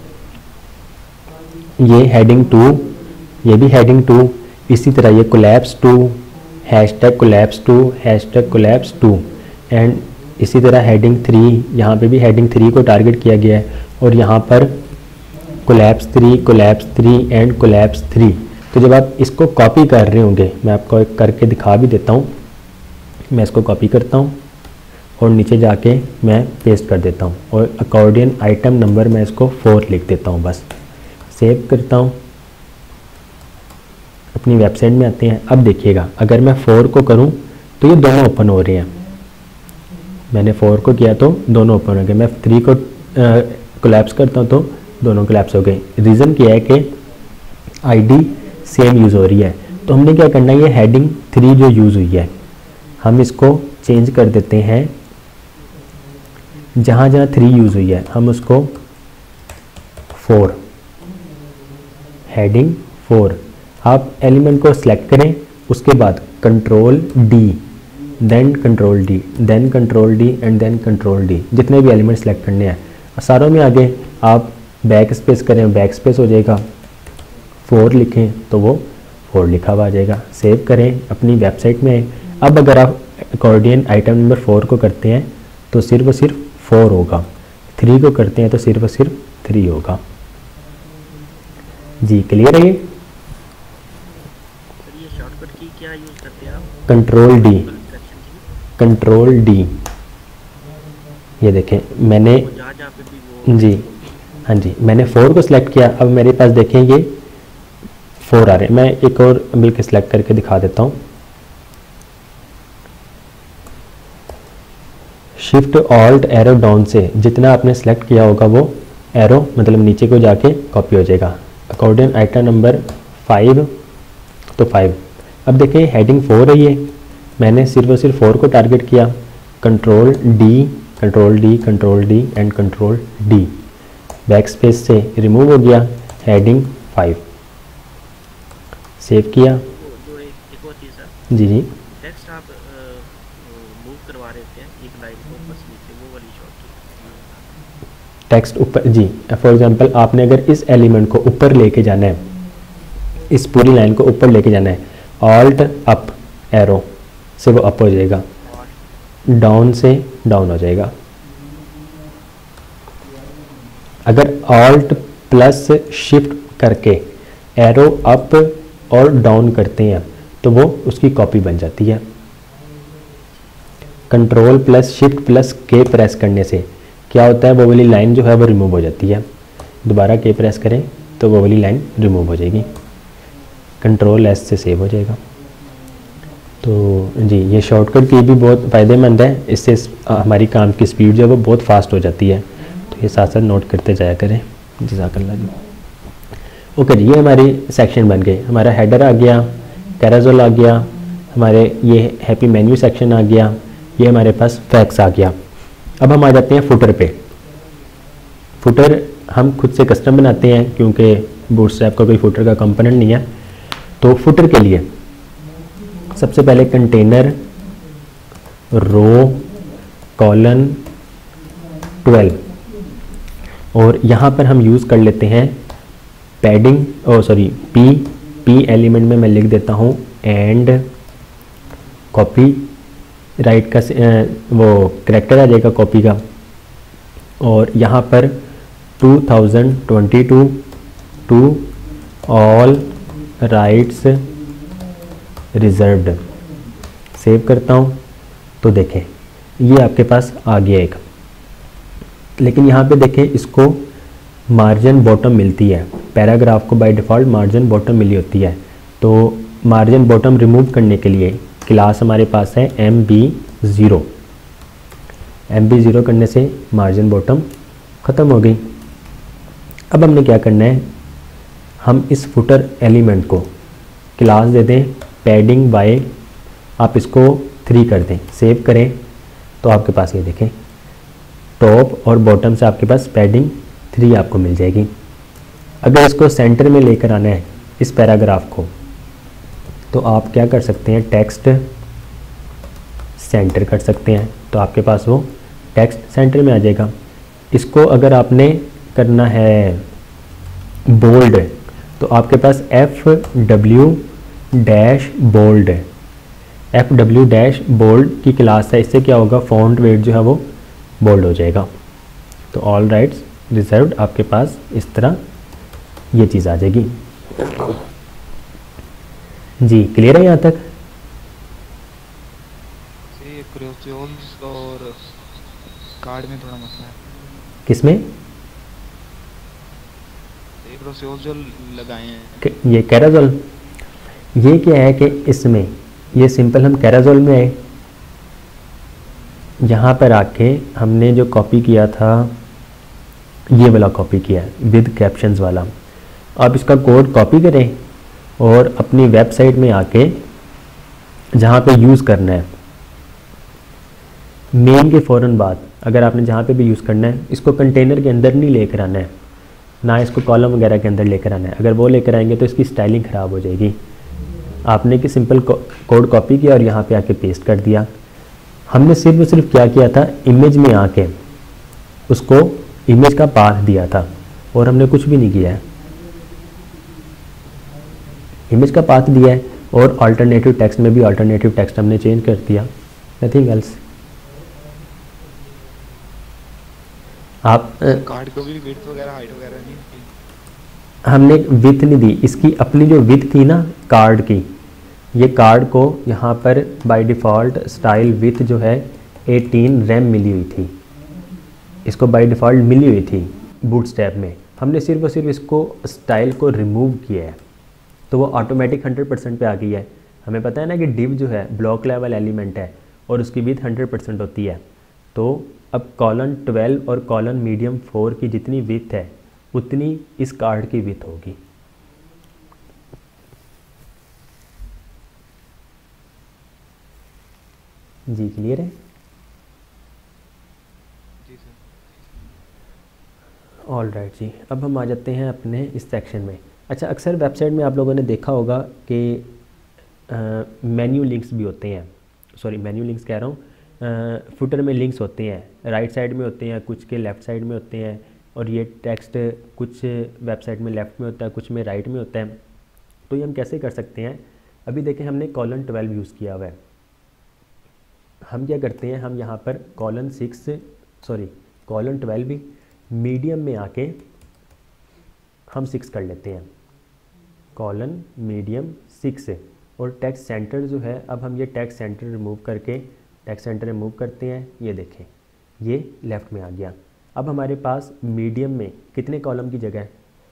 ये हेडिंग टू, ये भी हेडिंग टू, इसी तरह ये collapse two, hash tag collapse two, hash tag collapse two, and इसी तरह हेडिंग थ्री, यहाँ पे भी हेडिंग थ्री को टारगेट किया गया है, और यहाँ पर collapse three, collapse three and collapse three. तो जब आप इसको कॉपी कर रहे होंगे, मैं आपको एक करके दिखा भी देता हूँ। मैं इसको कॉपी करता हूँ और नीचे जाके मैं पेस्ट कर देता हूँ और अकॉर्डियन आइटम नंबर मैं इसको फोर लिख देता हूँ। बस सेव करता हूँ, अपनी वेबसाइट में आते हैं। अब देखिएगा अगर मैं फोर को करूँ तो ये दोनों ओपन हो रहे हैं। मैंने फोर को किया तो दोनों ओपन हो गए। मैं थ्री को कोलैप्स करता हूँ तो दोनों कोलैप्स हो गए। रीज़न क्या है कि आईडी सेम यूज़ हो रही है। तो हमने क्या करना है, ये हेडिंग थ्री जो यूज़ हुई है हम इसको चेंज कर देते हैं। जहाँ जहाँ थ्री यूज़ हुई है हम उसको फोर, हेडिंग फोर। आप एलिमेंट को सिलेक्ट करें, उसके बाद control D, then control D, then control D and then control D, जितने भी एलिमेंट सेलेक्ट करने हैं सारों में आगे आप बैक स्पेस करें, बैक स्पेस हो जाएगा। फोर लिखें तो वो फोर लिखा हुआ आ जाएगा। सेव करें, अपनी वेबसाइट में आए। अब अगर आप अकॉर्डियन आइटम नंबर फोर को करते हैं तो सिर्फ और सिर्फ फोर होगा, थ्री को करते हैं तो सिर्फ और सिर्फ थ्री होगा। जी क्लियर है? ये शॉर्टकट की क्या यूज करते हैं आप? Control D, control D. ये देखें मैंने जहाँ जहाँ पे भी वो जी हाँ जी मैंने फोर को सिलेक्ट किया। अब मेरे पास देखें ये फोर आ रहे हैं। मैं एक और मिलकर सिलेक्ट करके दिखा देता हूँ। शिफ्ट ऑल्ट एरो डाउन से जितना आपने सेलेक्ट किया होगा वो एरो मतलब नीचे को जाके कॉपी हो जाएगा। अकॉर्डिंग आइटम नंबर फाइव तो फाइव। अब देखिए हेडिंग फोर है, ये मैंने सिर्फ और सिर्फ फोर को टारगेट किया। Control D, control D, control D and control D, backspace से रिमूव हो गया हेडिंग फाइव। सेव किया। जो एक, एक और चीज़ है, जी जी टेक्स्ट आप मूव करवा रहे थे एक लाइन को बस नीचे, वो वाली शॉर्टकट टेक्स्ट ऊपर जी। फॉर एग्जांपल आपने अगर इस एलिमेंट को ऊपर लेके जाना है, इस पूरी लाइन को ऊपर लेके जाना है, ऑल्ट अप एरो से वो अप हो जाएगा, डाउन से डाउन हो जाएगा। अगर ऑल्ट प्लस शिफ्ट करके एरो अप और डाउन करते हैं तो वो उसकी कॉपी बन जाती है। Control plus shift plus K press करने से क्या होता है, वो वाली लाइन जो है वो रिमूव हो जाती है। दोबारा के प्रेस करें तो वो वाली लाइन रिमूव हो जाएगी। कंट्रोल एस से सेव हो जाएगा। तो जी ये शॉर्टकट की भी बहुत फ़ायदेमंद है। इससे हमारी काम की स्पीड जो है वो बहुत फास्ट हो जाती है। तो ये साथ साथ नोट करते जाया करें। जज़ाकल्लाह जी। ओके जी, ये हमारी सेक्शन बन गई। हमारा हेडर आ गया, कैराजोल आ गया, हमारे ये हैप्पी मेन्यू सेक्शन आ गया, ये हमारे पास फैक्स आ गया। अब हम आ जाते हैं फुटर पे। फुटर हम खुद से कस्टम बनाते हैं क्योंकि बूटस्ट्रैप का कोई फुटर का कंपोनेंट नहीं है। तो फुटर के लिए सबसे पहले कंटेनर रो कॉलन ट्वेल्व और यहाँ पर हम यूज़ कर लेते हैं padding oh sorry P P element में मैं लिख देता हूँ एंड कॉपी राइट का वो करेक्टर आ जाएगा कॉपी का। और यहाँ पर two thousand twenty two two all rights reserved. Save करता हूँ तो देखें ये आपके पास आ गया एक। लेकिन यहाँ पे देखें इसको मार्जिन बॉटम मिलती है। पैराग्राफ को बाय डिफ़ॉल्ट मार्जिन बॉटम मिली होती है। तो मार्जिन बॉटम रिमूव करने के लिए क्लास हमारे पास है M B zero. M B zero करने से मार्जिन बॉटम ख़त्म हो गई। अब हमने क्या करना है, हम इस फुटर एलिमेंट को क्लास दे दें पैडिंग बाय, आप इसको थ्री कर दें। सेव करें तो आपके पास ये देखें टॉप और बॉटम से आपके पास पैडिंग थ्री आपको मिल जाएगी। अगर इसको सेंटर में लेकर आना है इस पैराग्राफ को तो आप क्या कर सकते हैं, टेक्स्ट सेंटर कर सकते हैं तो आपके पास वो टेक्स्ट सेंटर में आ जाएगा। इसको अगर आपने करना है बोल्ड तो आपके पास F W dash bold F W dash bold की क्लास है। इससे क्या होगा, फॉन्ट वेट जो है वो बोल्ड हो जाएगा। तो ऑल राइट्स रिजर्व्ड आपके पास इस तरह ये चीज़ आ जाएगी। जी क्लियर है यहाँ तक? क्रोमोसोम्स और कार्ड में थोड़ा मसला है। किसमें? देख लो सोल्स जो लगाए हैं कि- ये कैराजोल। ये क्या है कि इसमें ये सिंपल हम कैराजोल में आए, यहाँ पर आके हमने जो कॉपी किया था ये वाला कॉपी किया है विद कैप्शंस वाला। आप इसका कोड कॉपी करें और अपनी वेबसाइट में आके जहाँ पे यूज़ करना है मेन के फ़ौरन बाद, अगर आपने जहाँ पे भी यूज़ करना है इसको कंटेनर के अंदर नहीं लेकर आना है, ना इसको कॉलम वगैरह के अंदर लेकर आना है। अगर वो लेकर आएंगे तो इसकी स्टाइलिंग ख़राब हो जाएगी। आपने कि सिंपल कोड कॉपी किया और यहाँ पे आके पेस्ट कर दिया। हमने सिर्फ और सिर्फ क्या किया था, इमेज में आके उसको इमेज का पाथ दिया था और हमने कुछ भी नहीं किया है। इमेज का पाथ दिया है और अल्टरनेटिव टेक्स्ट में भी अल्टरनेटिव टेक्स्ट हमने चेंज कर दिया, नथिंग एल्स। आप कार्ड को भी विड्थ वगैरह हाइट वगैरह नहीं की। हमने विथ नहीं दी, इसकी अपनी जो विथ थी ना कार्ड की, ये कार्ड को यहाँ पर बाय डिफ़ॉल्ट स्टाइल विथ जो है अठारह रैम मिली हुई थी, इसको बाय डिफ़ॉल्ट मिली हुई थी बूटस्ट्रैप में। हमने सिर्फ और सिर्फ इसको स्टाइल को रिमूव किया है तो वो ऑटोमेटिक हंड्रेड परसेंट पे आ गई है। हमें पता है ना कि डिव जो है ब्लॉक लेवल एलिमेंट है और उसकी विथ हंड्रेड परसेंट होती है। तो अब कॉलन ट्वेल्व और कॉलन मीडियम फोर की जितनी विथ है उतनी इस कार्ड की विथ होगी। जी क्लियर है? जी सर। ऑल राइट जी, अब हम आ जाते हैं अपने इस सेक्शन में। अच्छा, अक्सर वेबसाइट में आप लोगों ने देखा होगा कि मेन्यू लिंक्स भी होते हैं, सॉरी मेन्यू लिंक्स कह रहा हूँ, फुटर में लिंक्स होते हैं, राइट साइड में होते हैं, कुछ के लेफ़्ट साइड में होते हैं, और ये टेक्स्ट कुछ वेबसाइट में लेफ़्ट में होता है, कुछ में राइट में होता है। तो ये हम कैसे कर सकते हैं? अभी देखें हमने कॉलन ट्वेल्व यूज़ किया हुआ है, हम क्या करते हैं, हम यहाँ पर colon six sorry colon twelve भी मीडियम में आके हम सिक्स कर लेते हैं, कॉलन मीडियम सिक्स, और टेक्स्ट सेंटर जो है, अब हम ये टेक्स्ट सेंटर रिमूव करके टेक्स्ट सेंटर रिमूव करते हैं, ये देखें ये लेफ़्ट में आ गया। अब हमारे पास मीडियम में कितने कॉलम की जगह है?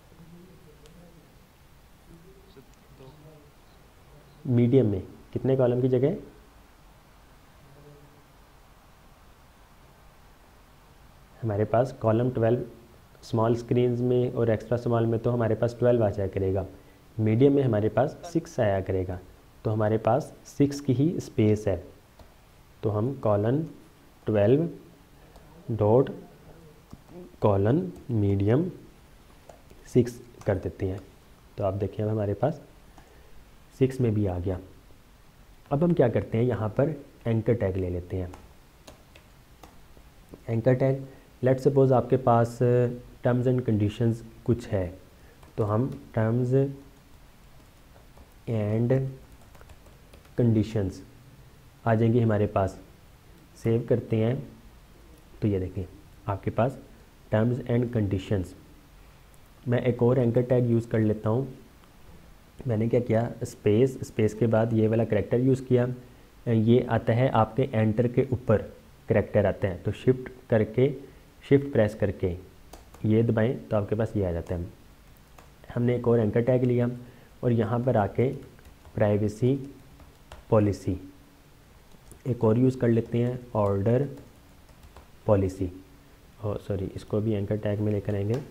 मीडियम में कितने कॉलम की जगह है? हमारे पास कॉलम ट्वेल्व, स्मॉल स्क्रीन्स में और एक्स्ट्रा स्मॉल में तो हमारे पास ट्वेल्व आ जाया करेगा, मीडियम में हमारे पास सिक्स आया करेगा, तो हमारे पास सिक्स की ही स्पेस है। तो हम colon twelve dot colon medium six कर देते हैं। तो आप देखिए अब हमारे पास सिक्स में भी आ गया। अब हम क्या करते हैं, यहाँ पर एंकर टैग ले लेते हैं। एंकर टैग, लेट्स सपोज आपके पास टर्म्स एंड कंडीशंस कुछ है, तो हम टर्म्स एंड कंडीशंस आ जाएंगी हमारे पास, सेव करते हैं तो ये देखें आपके पास टर्म्स एंड कंडीशंस। मैं एक और एंकर टैग यूज़ कर लेता हूँ। मैंने क्या किया, स्पेस, स्पेस के बाद ये वाला करैक्टर यूज़ किया, ये आता है आपके एंटर के ऊपर करैक्टर आते हैं, तो शिफ्ट करके शिफ्ट प्रेस करके ये दबाएं तो आपके पास ये आ जाता है। हमने एक और एंकर टैग लिया और यहाँ पर आके प्राइवेसी पॉलिसी एक और यूज़ कर लेते हैं, ऑर्डर पॉलिसी, और सॉरी इसको भी एंकर टैग में लेकर आएंगे।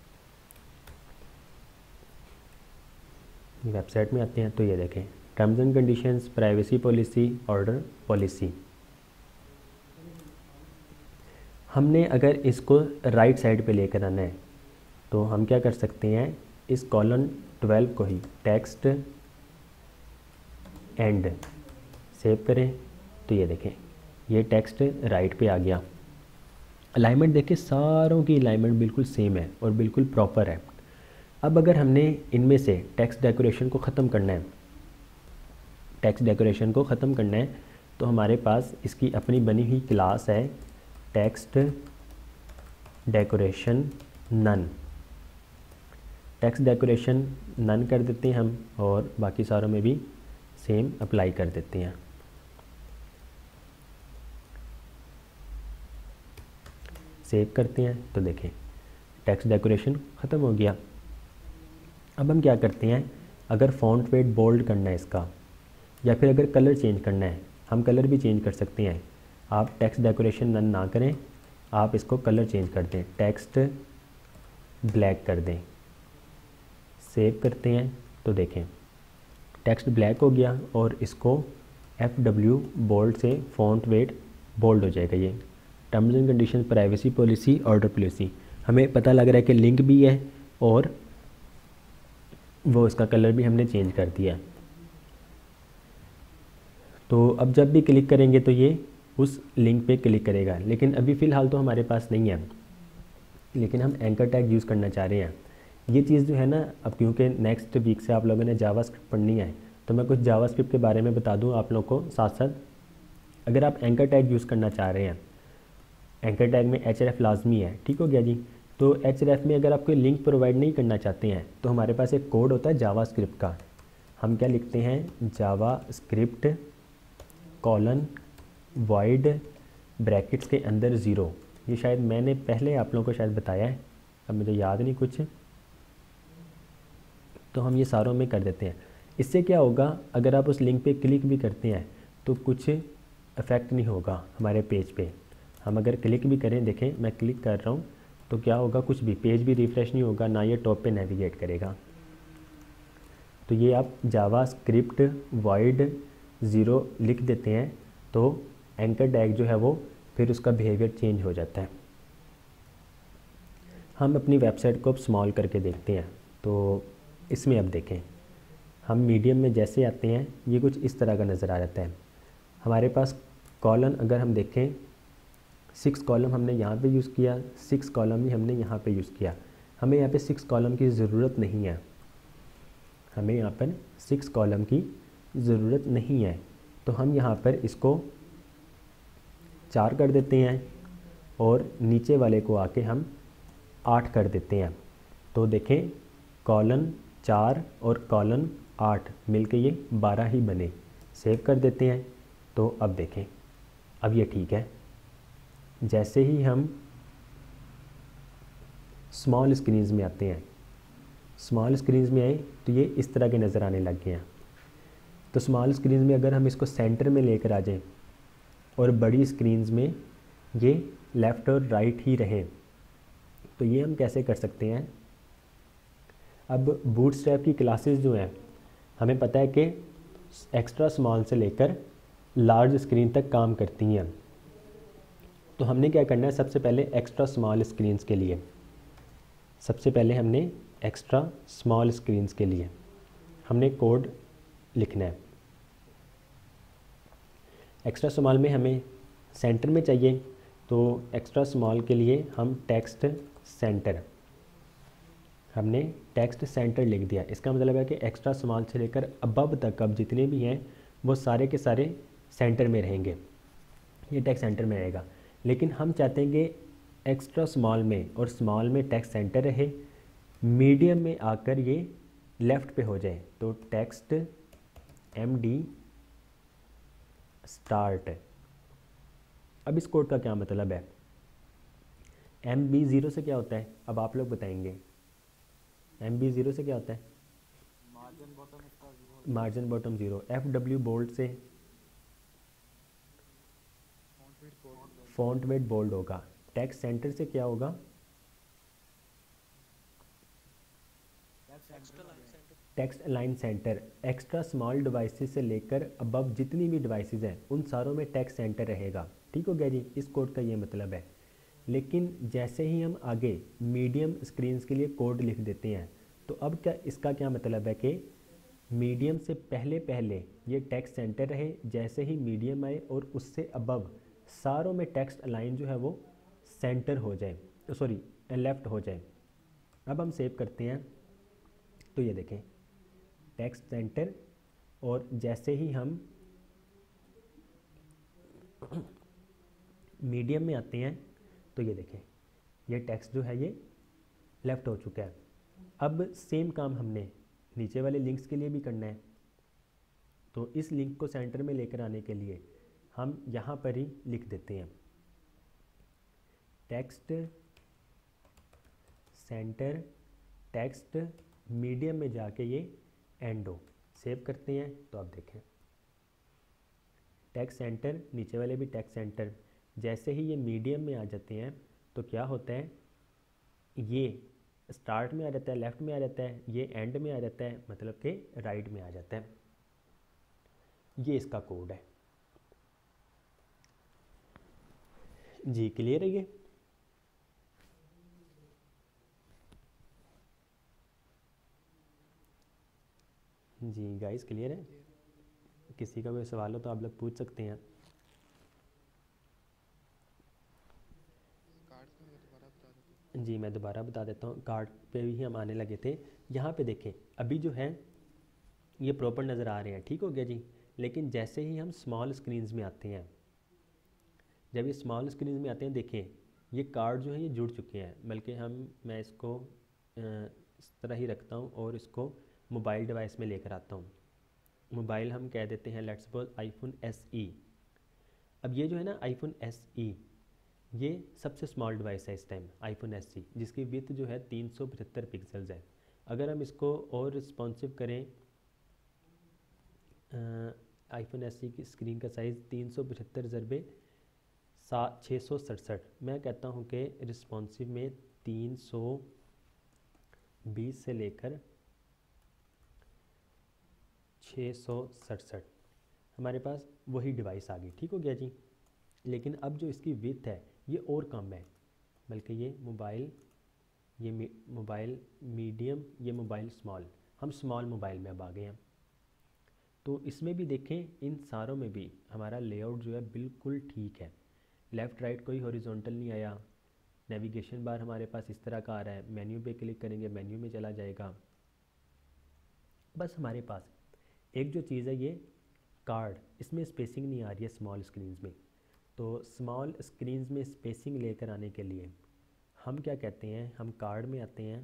वेबसाइट में आते हैं तो ये देखें terms and conditions, privacy policy, order policy. हमने अगर इसको राइट साइड पे लेकर आना है तो हम क्या कर सकते हैं, इस कॉलन ट्वेल्व को ही टेक्स्ट एंड सेव करें तो ये देखें ये टेक्स्ट राइट पे आ गया। अलाइनमेंट देखें, सारों की अलाइनमेंट बिल्कुल सेम है और बिल्कुल प्रॉपर है। अब अगर हमने इनमें से टेक्स्ट डेकोरेशन को ख़त्म करना है टेक्स्ट डेकोरेशन को ख़त्म करना है तो हमारे पास इसकी अपनी बनी हुई क्लास है text decoration none. Text decoration none कर देते हैं हम और बाकी सारों में भी सेम अप्लाई कर देते हैं। सेव करते हैं तो देखें टेक्स्ट डेकोरेशन ख़त्म हो गया। अब हम क्या करते हैं, अगर फ़ॉन्ट वेट बोल्ड करना है इसका, या फिर अगर कलर चेंज करना है, हम कलर भी चेंज कर सकते हैं। आप टेक्स्ट डेकोरेशन रन ना करें, आप इसको कलर चेंज कर दें, टेक्स्ट ब्लैक कर दें, सेव करते हैं तो देखें टेक्स्ट ब्लैक हो गया और इसको एफ डब्ल्यू बोल्ड से फ़ॉन्ट वेट बोल्ड हो जाएगा। ये terms and condition, privacy policy, order policy, हमें पता लग रहा है कि लिंक भी है और वो इसका कलर भी हमने चेंज कर दिया है। तो अब जब भी क्लिक करेंगे तो ये उस लिंक पे क्लिक करेगा, लेकिन अभी फ़िलहाल तो हमारे पास नहीं है, लेकिन हम एंकर टैग यूज़ करना चाह रहे हैं। ये चीज़ जो है ना, अब क्योंकि नेक्स्ट वीक से आप लोगों ने जावास्क्रिप्ट पढ़नी है तो मैं कुछ जावास्क्रिप्ट के बारे में बता दूं आप लोगों को साथ साथ। अगर आप एंकर टैग यूज़ करना चाह रहे हैं, एंकर टैग में एच आर एफ लाजमी है, ठीक हो गया जी। तो एच आर एफ में अगर आप कोई लिंक प्रोवाइड नहीं करना चाहते हैं तो हमारे पास एक कोड होता है जावास्क्रिप्ट का। हम क्या लिखते हैं, जावास्क्रिप्ट कॉलन वॉइड ब्रैकेट्स के अंदर ज़ीरो। ये शायद मैंने पहले आप लोगों को शायद बताया है, अब मुझे याद नहीं कुछ, तो हम ये सारों में कर देते हैं। इससे क्या होगा, अगर आप उस लिंक पे क्लिक भी करते हैं तो कुछ इफ़ेक्ट नहीं होगा हमारे पेज पे। हम अगर क्लिक भी करें, देखें मैं क्लिक कर रहा हूँ तो क्या होगा, कुछ भी पेज भी रिफ़्रेश नहीं होगा, ना ये टॉप पे नेविगेट करेगा। तो ये आप जावास्क्रिप्ट वॉइड ज़ीरो लिख देते हैं तो एंकर टैग जो है वो फिर उसका बिहेवियर चेंज हो जाता है। हम अपनी वेबसाइट को अब स्मॉल करके देखते हैं। तो इसमें अब देखें, हम मीडियम में जैसे आते हैं ये कुछ इस तरह का नज़र आ जाता है। हमारे पास कॉलम अगर हम देखें, सिक्स कॉलम हमने यहाँ पे यूज़ किया, सिक्स कॉलम ही हमने यहाँ पे यूज़ किया। हमें यहाँ पे सिक्स कॉलम की ज़रूरत नहीं है, हमें यहाँ पर सिक्स कॉलम की ज़रूरत नहीं है। तो हम यहाँ पर इसको चार कर देते हैं और नीचे वाले को आके हम आठ कर देते हैं। तो देखें कॉलन चार और कॉलन आठ मिलके ये बारह ही बने। सेव कर देते हैं तो अब देखें, अब ये ठीक है। जैसे ही हम स्मॉल स्क्रीन्स में आते हैं, स्मॉल स्क्रीन्स में आए तो ये इस तरह के नज़र आने लग गए हैं। तो स्मॉल स्क्रीन्स में अगर हम इसको सेंटर में लेकर आ जाएं और बड़ी स्क्रीन्स में ये लेफ़्ट और राइट ही रहें, तो ये हम कैसे कर सकते हैं। अब बूटस्ट्रैप की क्लासेस जो हैं, हमें पता है कि एक्स्ट्रा स्मॉल से लेकर लार्ज स्क्रीन तक काम करती हैं। तो हमने क्या करना है, सबसे पहले एक्स्ट्रा स्मॉल स्क्रीन्स के लिए सबसे पहले हमने एक्स्ट्रा स्मॉल स्क्रीन्स के लिए हमने कोड लिखना है। एक्स्ट्रा स्मॉल में हमें सेंटर में चाहिए, तो एक्स्ट्रा स्मॉल के लिए हम टेक्स्ट सेंटर, हमने टेक्स्ट सेंटर लिख दिया। इसका मतलब है कि एक्स्ट्रा स्मॉल से लेकर अबव तक अब जितने भी हैं वो सारे के सारे सेंटर में रहेंगे, ये टेक्स्ट सेंटर में रहेगा। लेकिन हम चाहते हैं कि एक्स्ट्रा स्मॉल में और स्मॉल में टेक्स्ट सेंटर रहे, मीडियम में आकर ये लेफ़्ट पे हो जाए। तो टेक्स्ट एम डी स्टार्ट। अब इस कोड का क्या मतलब है, एम बी ज़ीरो से क्या होता है, अब आप लोग बताएंगे। एम बी ज़ीरो से क्या होता है, मार्जिन बॉटम इसका zero, margin bottom zero. F W bold से font weight bold, font weight bold होगा। टेक्स्ट सेंटर से क्या होगा, text align center. Extra small devices से लेकर अबव जितनी भी डिवाइसेस हैं उन सारों में टेक्स्ट सेंटर रहेगा। ठीक हो गया जी, इस कोड का ये मतलब है। लेकिन जैसे ही हम आगे मीडियम स्क्रीन्स के लिए कोड लिख देते हैं, तो अब क्या इसका क्या मतलब है कि मीडियम से पहले पहले ये टेक्स्ट सेंटर रहे, जैसे ही मीडियम आए और उससे अबव सारों में टेक्स्ट अलाइन जो है वो सेंटर हो जाए, तो सॉरी लेफ़्ट हो जाए। अब हम सेव करते हैं तो ये देखें टेक्स्ट सेंटर, और जैसे ही हम मीडियम में आते हैं तो ये देखें ये टेक्स्ट जो है ये लेफ़्ट हो चुका है। अब सेम काम हमने नीचे वाले लिंक्स के लिए भी करना है। तो इस लिंक को सेंटर में लेकर आने के लिए हम यहाँ पर ही लिख देते हैं टेक्स्ट सेंटर टेक्स्ट मीडियम में जाके ये एंड हो। सेव करते हैं तो आप देखें टेक्स्ट सेंटर, नीचे वाले भी टेक्स्ट सेंटर, जैसे ही ये मीडियम में आ जाते हैं तो क्या होता है, ये स्टार्ट में आ जाता है, लेफ़्ट में आ जाता है, ये एंड में आ जाता है, मतलब कि राइट में आ जाता है। ये इसका कोड है जी। क्लियर है ये? जी गाइस क्लियर है? किसी का कोई सवाल हो तो आप लोग पूछ सकते हैं। कार्ड्स में दोबारा बता देते जी मैं दोबारा बता देता हूँ, कार्ड पे भी हम आने लगे थे। यहाँ पे देखें अभी जो है ये प्रॉपर नज़र आ रहे हैं, ठीक हो गया जी। लेकिन जैसे ही हम स्मॉल स्क्रीन्स में आते हैं, जब ये स्मॉल स्क्रीन में आते हैं देखें ये कार्ड जो है ये जुड़ चुके हैं। बल्कि हम मैं इसको इस तरह ही रखता हूँ और इसको मोबाइल डिवाइस में लेकर आता हूँ। मोबाइल हम कह देते हैं let's suppose iPhone S E. अब ये जो है ना आईफोन एस ई ये सबसे स्मॉल डिवाइस है इस टाइम, आईफोन एस ई, जिसकी विड्थ जो है तीन सौ पचहत्तर पिक्सल्स है। अगर हम इसको और रिस्पॉन्सिव करें, आईफोन एस ई की स्क्रीन का साइज़ तीन सौ पचहत्तर ज़रबे सात छः सौ सड़सठ, मैं कहता हूँ कि रिस्पॉन्सिव में तीन सौ बीस से लेकर छः सौ सड़सठ हमारे पास वही डिवाइस आ गई, ठीक हो गया जी। लेकिन अब जो इसकी विड्थ है ये और कम है, बल्कि ये मोबाइल ये मोबाइल मीडियम, ये मोबाइल स्मॉल, हम स्मॉल मोबाइल में अब आ गए हैं। तो इसमें भी देखें इन सारों में भी हमारा लेआउट जो है बिल्कुल ठीक है। लेफ़्ट राइट कोई हॉरिजॉन्टल नहीं आया। नेविगेशन बार हमारे पास इस तरह का आ रहा है, मेन्यू पे क्लिक करेंगे मेन्यू में चला जाएगा। बस हमारे पास एक जो चीज़ है ये कार्ड, इसमें स्पेसिंग नहीं आ रही है स्मॉल स्क्रीन्स में। तो स्मॉल स्क्रीन्स में स्पेसिंग लेकर आने के लिए हम क्या कहते हैं, हम कार्ड में आते हैं।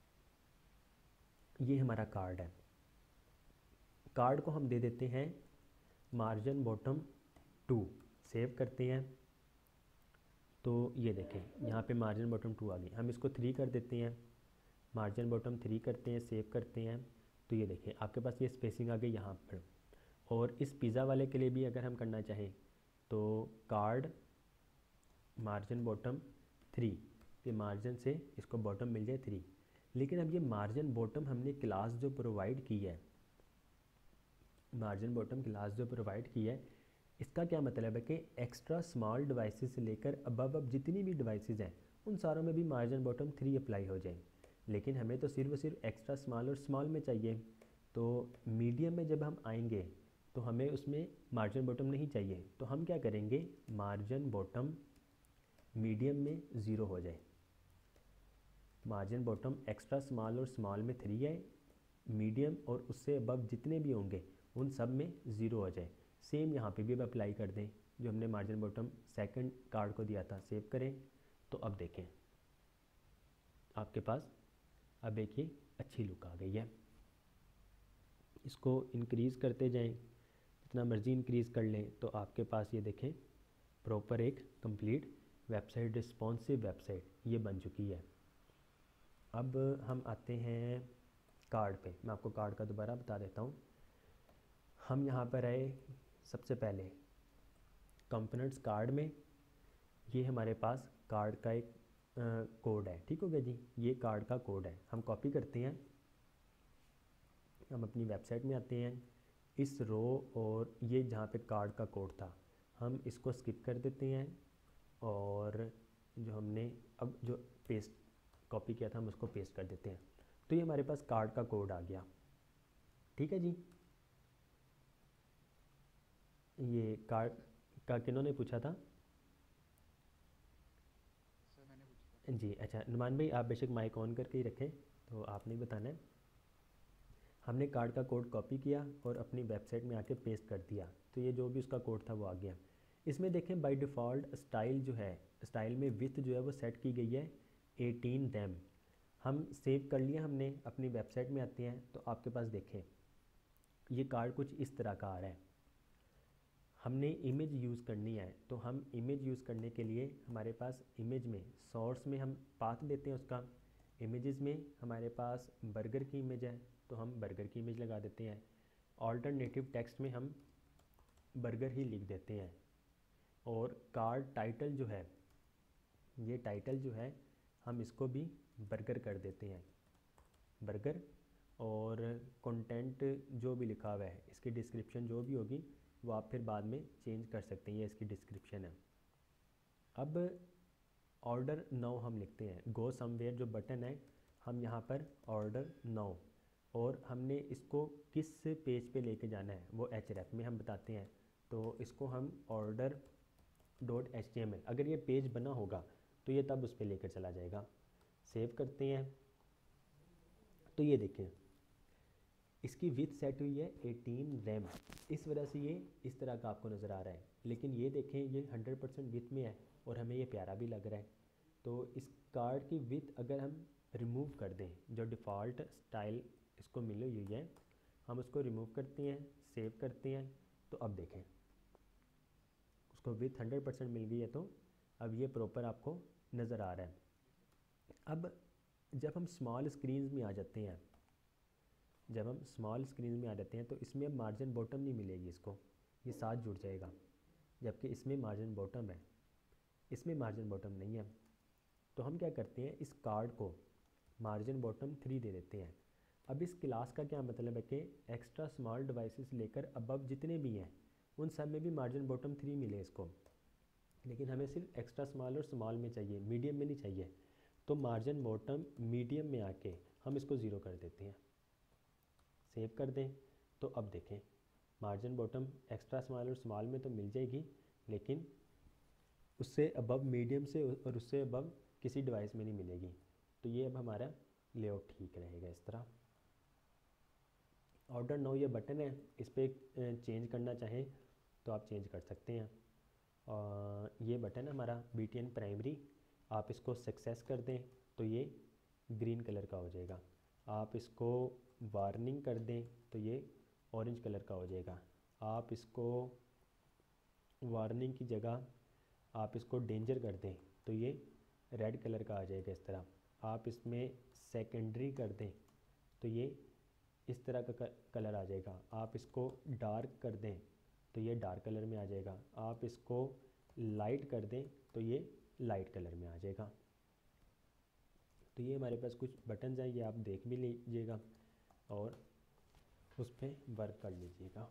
ये हमारा कार्ड है, कार्ड को हम दे देते हैं मार्जिन बॉटम टू, सेव करते हैं तो ये देखें यहाँ पे मार्जिन बॉटम टू आ गई। हम इसको थ्री कर देते हैं, मार्जिन बॉटम थ्री करते हैं, सेव करते हैं तो ये देखें आपके पास ये स्पेसिंग आ गई यहाँ पर। और इस पिज़्ज़ा वाले के लिए भी अगर हम करना चाहें तो कार्ड मार्जिन बॉटम थ्री पे मार्जिन से इसको बॉटम मिल जाए थ्री। लेकिन अब ये मार्जिन बॉटम हमने क्लास जो प्रोवाइड की है, मार्जिन बॉटम क्लास जो प्रोवाइड की है, इसका क्या मतलब है कि एक्स्ट्रा स्मॉल डिवाइसेस से लेकर अबव अब जितनी भी डिवाइसेस हैं उन सारों में भी मार्जिन बॉटम थ्री अप्लाई हो जाए। लेकिन हमें तो सिर्फ सिर्फ एक्स्ट्रा स्मॉल और स्मॉल में चाहिए। तो मीडियम में जब हम आएंगे तो हमें उसमें मार्जिन बॉटम नहीं चाहिए, तो हम क्या करेंगे, मार्जिन बॉटम मीडियम में ज़ीरो हो जाए। मार्जिन बॉटम एक्स्ट्रा स्मॉल और स्मॉल में थ्री है, मीडियम और उससे अबव जितने भी होंगे उन सब में ज़ीरो हो जाए। सेम यहाँ पे भी अब अप्लाई कर दें जो हमने मार्जिन बॉटम सेकंड कार्ड को दिया था। सेव करें तो अब देखें आपके पास अब एक ये अच्छी लुक आ गई है। इसको इंक्रीज़ करते जाएं, जितना मर्ज़ी इंक्रीज़ कर लें तो आपके पास ये देखें प्रॉपर एक कंप्लीट वेबसाइट, रिस्पॉन्सिव वेबसाइट ये बन चुकी है। अब हम आते हैं कार्ड पे। मैं आपको कार्ड का दोबारा बता देता हूँ। हम यहाँ पर आए, सबसे पहले कंपोनेंट्स कार्ड में, ये हमारे पास कार्ड का एक कोड है, ठीक हो गया जी। ये कार्ड का कोड है, हम कॉपी करते हैं, हम अपनी वेबसाइट में आते हैं, इस रो और ये जहाँ पे कार्ड का कोड था हम इसको स्किप कर देते हैं और जो हमने अब जो पेस्ट कॉपी किया था हम उसको पेस्ट कर देते हैं। तो ये हमारे पास कार्ड का कोड आ गया, ठीक है जी। ये कार्ड का किन्होंने पूछा था? सर मैंने पूछा जी अच्छा, नुमान भाई आप बेशक माइक ऑन करके ही रखें, तो आपने ही बताना है। हमने कार्ड का कोड कॉपी किया और अपनी वेबसाइट में आके पेस्ट कर दिया, तो ये जो भी उसका कोड था वो आ गया। इसमें देखें बाय डिफ़ॉल्ट स्टाइल जो है, स्टाइल में विड्थ जो है वो सेट की गई है एटीन दैम। हम सेव कर लिया हमने, अपनी वेबसाइट में आते हैं तो आपके पास देखें ये कार्ड कुछ इस तरह का आ रहा है। हमने इमेज यूज़ करनी है, तो हम इमेज यूज़ करने के लिए हमारे पास इमेज में सोर्स में हम पाथ देते हैं उसका। इमेजेस में हमारे पास बर्गर की इमेज है तो हम बर्गर की इमेज लगा देते हैं। ऑल्टरनेटिव टेक्स्ट में हम बर्गर ही लिख देते हैं। और कार्ड टाइटल जो है, ये टाइटल जो है हम इसको भी बर्गर कर देते हैं, बर्गर। और कंटेंट जो भी लिखा हुआ है, इसकी डिस्क्रिप्शन जो भी होगी वो आप फिर बाद में चेंज कर सकते हैं, ये इसकी डिस्क्रिप्शन है। अब ऑर्डर नाउ हम लिखते हैं, गो समवेयर जो बटन है हम यहाँ पर ऑर्डर नाउ, और हमने इसको किस पेज पे लेके जाना है वो एच रेफ में हम बताते हैं। तो इसको हम order dot H T M L, अगर ये पेज बना होगा तो ये तब उस पर लेकर चला जाएगा। सेव करते हैं तो ये देखें इसकी विथ सेट हुई है एटीन रैम, इस वजह से ये इस तरह का आपको नज़र आ रहा है। लेकिन ये देखें ये हंड्रेड परसेंट विथ में है और हमें ये प्यारा भी लग रहा है। तो इस कार्ड की विथ अगर हम रिमूव कर दें, जो डिफ़ॉल्ट स्टाइल इसको मिली हुई है, हम उसको रिमूव करते हैं, सेव करते हैं, तो अब देखें उसको विथ हंड्रेड परसेंट मिल गई है। तो अब ये प्रॉपर आपको नज़र आ रहा है। अब जब हम स्मॉल स्क्रीन में आ जाते हैं जब हम स्मॉल स्क्रीन में आ जाते हैं तो इसमें अब मार्जिन बॉटम नहीं मिलेगी, इसको ये साथ जुड़ जाएगा, जबकि इसमें मार्जिन बॉटम है, इसमें मार्जिन बॉटम नहीं है। तो हम क्या करते हैं, इस कार्ड को मार्जिन बॉटम थ्री दे देते हैं। अब इस क्लास का क्या मतलब है कि एक्स्ट्रा स्मॉल डिवाइसेस लेकर अबव जितने भी हैं उन सब में भी मार्जिन बॉटम थ्री मिले इसको, लेकिन हमें सिर्फ एक्स्ट्रा स्मॉल और स्मॉल में चाहिए, मीडियम में नहीं चाहिए। तो मार्जिन बॉटम मीडियम में आके हम इसको ज़ीरो कर देते हैं, सेव कर दें। तो अब देखें मार्जिन बॉटम एक्स्ट्रा स्मॉल और स्मॉल में तो मिल जाएगी, लेकिन उससे अबव मीडियम से और उससे अबव किसी डिवाइस में नहीं मिलेगी। तो ये अब हमारा लेआउट ठीक रहेगा इस तरह। ऑर्डर नाउ ये बटन है, इस पर चेंज करना चाहें तो आप चेंज कर सकते हैं। और ये बटन है हमारा बी टी एन प्राइमरी, आप इसको सक्सेस कर दें तो ये ग्रीन कलर का हो जाएगा। आप इसको वार्निंग कर दें तो ये ऑरेंज कलर का हो जाएगा। आप इसको वार्निंग की जगह आप इसको डेंजर कर दें तो ये रेड कलर का आ जाएगा इस तरह। आप इसमें सेकेंडरी कर दें तो ये इस तरह का कलर आ जाएगा। आप इसको डार्क कर दें तो ये डार्क कलर में आ जाएगा। आप इसको लाइट कर दें तो ये लाइट कलर में आ जाएगा। तो ये हमारे पास कुछ बटन्स हैं, ये आप देख भी लीजिएगा और उस पर वर्क कर लीजिएगा।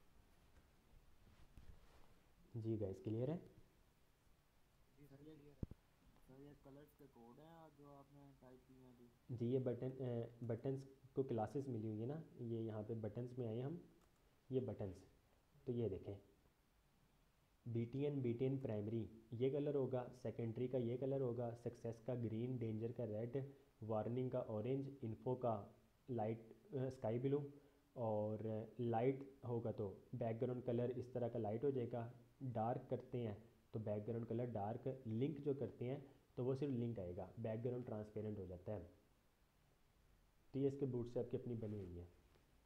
जी गाइस क्लियर है? जी सर ये क्लियर है। सर ये कलर्स के कोड हैं जो आपने टाइप किए हैं अभी? जी ये बटन बटन्स को क्लासेस मिली हुई है ना, ये यहाँ पे बटन्स में आए हम, ये बटन्स। तो ये देखें B T N B T N primary ये कलर होगा, सेकेंडरी का ये कलर होगा, सक्सेस का ग्रीन, डेंजर का रेड, वार्निंग का ऑरेंज, इन्फो का लाइट स्काई ब्लू, और लाइट होगा तो बैकग्राउंड कलर इस तरह का लाइट हो जाएगा। डार्क करते हैं तो बैकग्राउंड कलर डार्क, लिंक जो करते हैं तो वो सिर्फ लिंक आएगा, बैकग्राउंड ट्रांसपेरेंट हो जाता है। तो ये इसके बूट से आपकी अपनी बनी हुई है।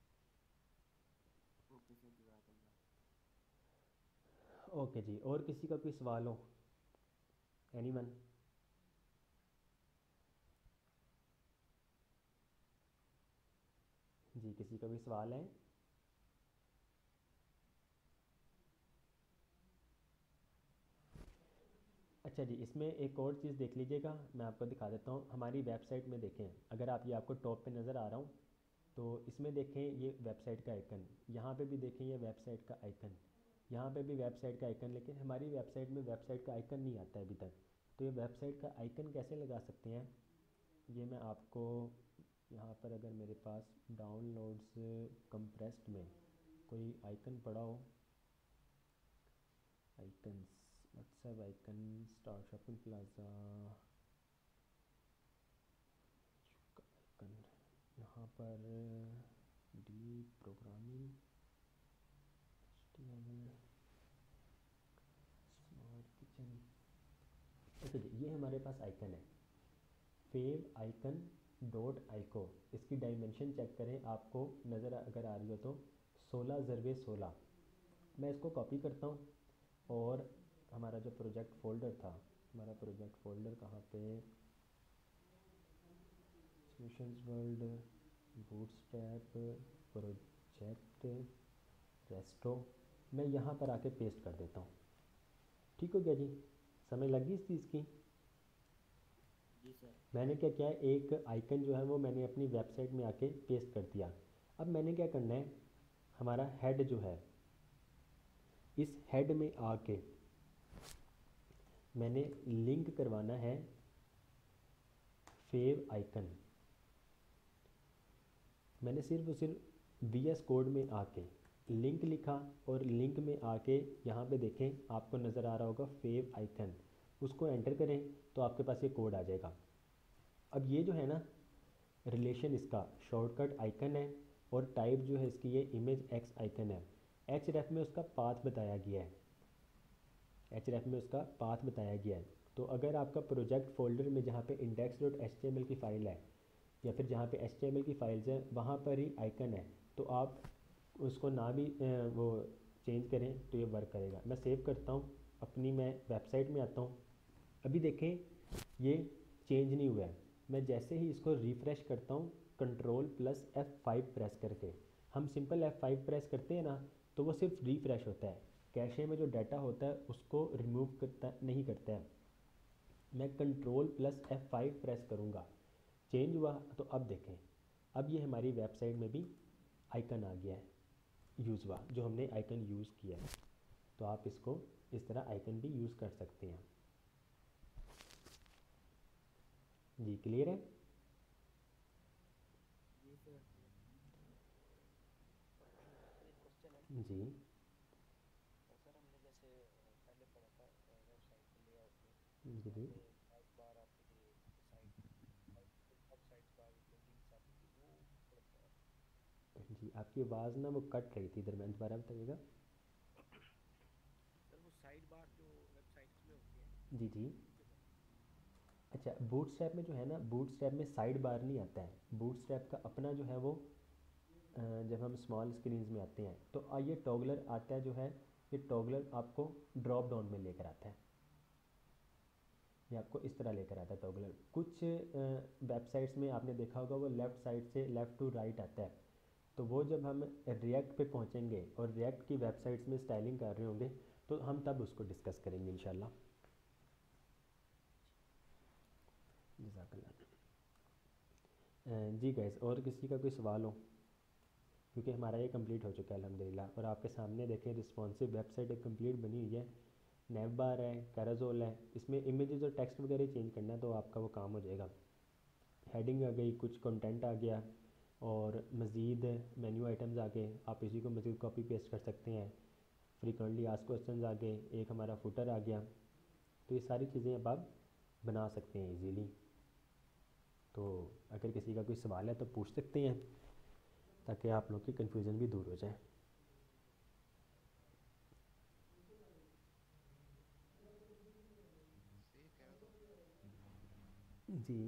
ओके सर जज़ाकल्लाह। ओके जी, और किसी का कोई सवाल हो? एनीवन? जी किसी का भी सवाल है? अच्छा जी, इसमें एक और चीज़ देख लीजिएगा, मैं आपको दिखा देता हूँ। हमारी वेबसाइट में देखें, अगर आप ये आपको टॉप पे नज़र आ रहा हूँ तो इसमें देखें ये वेबसाइट का आइकन, यहाँ पे भी देखें ये वेबसाइट का आइकन, यहाँ पे भी वेबसाइट का आइकन, लेकिन हमारी वेबसाइट में वेबसाइट का आइकन नहीं आता है अभी तक। तो ये वेबसाइट का आइकन कैसे लगा सकते हैं, ये मैं आपको यहाँ पर, अगर मेरे पास डाउनलोड्स कंप्रेस्ड में कोई आइकन पड़ा हो, icons WhatsApp icon, star shopping plaza icon, यहाँ पर D programming, smart kitchen. Okay जी, ये हमारे पास आइकन है फेव आइकन डॉट आइको। इसकी डायमेंशन चेक करें, आपको नज़र अगर आ रही हो तो सोलह ज़रबे सोलह मैं इसको कॉपी करता हूँ और हमारा जो प्रोजेक्ट फ़ोल्डर था, हमारा प्रोजेक्ट फ़ोल्डर कहाँ पे, solutions world, bootstrap, project, resto, मैं यहाँ पर आके पेस्ट कर देता हूँ। ठीक हो गया जी, समझ लग गई इस चीज़ की। जी सर। मैंने क्या किया है, एक आइकन जो है वो मैंने अपनी वेबसाइट में आके पेस्ट कर दिया। अब मैंने क्या करना है, हमारा हेड जो है, इस हेड में आके मैंने लिंक करवाना है फेव आइकन। मैंने सिर्फ और सिर्फ वी एस कोड में आके लिंक लिखा और लिंक में आके यहाँ पे देखें आपको नज़र आ रहा होगा फेव आइकन, उसको एंटर करें तो आपके पास ये कोड आ जाएगा। अब ये जो है ना रिलेशन, इसका शॉर्टकट आइकन है और टाइप जो है इसकी ये इमेज एक्स आइकन है। एच रेफ में उसका पाथ बताया गया है, एच रेफ में उसका पाथ बताया गया है। तो अगर आपका प्रोजेक्ट फोल्डर में जहाँ पे index dot H T M L की फ़ाइल है या फिर जहाँ पे एच टी एम एल की फाइल्स है वहाँ पर ही आइकन है, तो आप उसको ना भी वो चेंज करें तो ये वर्क करेगा। मैं सेव करता हूँ, अपनी मैं वेबसाइट में आता हूँ। अभी देखें ये चेंज नहीं हुआ है। मैं जैसे ही इसको रिफ़्रेश करता हूँ control plus F five press करके, हम सिंपल एफ़ फाइव प्रेस करते हैं ना तो वो सिर्फ रिफ़्रेश होता है, कैशे में जो डाटा होता है उसको रिमूव करता नहीं करता है। मैं control plus F five press करूँगा, चेंज हुआ। तो अब देखें, अब ये हमारी वेबसाइट में भी आइकन आ गया है, यूज़ हुआ जो हमने आइकन यूज़ किया है। तो आप इसको इस तरह आइकन भी यूज़ कर सकते हैं। जी क्लियर है? जी सर। एक क्वेश्चन है जी सर, हमने जैसे अ, पहले पढ़ा था वेबसाइट के लेआउट में, जी वहाँ जी पे साइड बार आते थे, साइड सब साइड बार में लिंक्स आती थी, वो पढ़ते हैं। जी आपकी आवाज़ ना वो कट रही थी इधर, में दोबारा बताइएगा। सर वो साइड बार जो वेबसाइट्स में होते हैं जी जी। उनके बारे अच्छा, बूटस्ट्रैप में जो है ना, बूटस्ट्रैप में साइड बार नहीं आता है। बूटस्ट्रैप का अपना जो है वो अ, जब हम स्मॉल स्क्रीन्स में आते हैं तो आ, ये टॉगलर आता है जो है, ये टॉगलर आपको ड्रॉप डाउन में लेकर आता है। ये आपको इस तरह लेकर आता है टॉगलर। कुछ वेबसाइट्स में आपने देखा होगा वो लेफ़्ट साइड से लेफ़्ट टू राइट आता है। तो वो जब हम रिएक्ट पे पहुंचेंगे और रिएक्ट की वेबसाइट्स में स्टाइलिंग कर रहे होंगे तो हम तब उसको डिस्कस करेंगे इंशाल्लाह। जज़ाकल्लाह। अ, जी गैस, और किसी का कोई सवाल हो, क्योंकि हमारा ये कंप्लीट हो चुका है अल्हम्दुलिल्लाह। और आपके सामने देखें रिस्पॉन्सिव वेबसाइट एक कंप्लीट बनी हुई है, नेव बार है, कैराजोल है। इसमें इमेजेस और टेक्स्ट वगैरह चेंज करना है तो आपका वो काम हो जाएगा। हेडिंग आ गई, कुछ कंटेंट आ गया और मज़ीद मेन्यू आइटम्स आ गए, आप इसी को मज़ीद कॉपी पेस्ट कर सकते हैं। फ्रीक्वेंटली आस्क्ड क्वेश्चंस आ गए, एक हमारा फुटर आ गया। तो ये सारी चीज़ें अब आप बना सकते हैं इजीली। तो अगर किसी का कोई सवाल है तो पूछ सकते हैं ताकि आप लोग की कन्फ्यूज़न भी दूर हो जाए। सही कह रहे हो। जी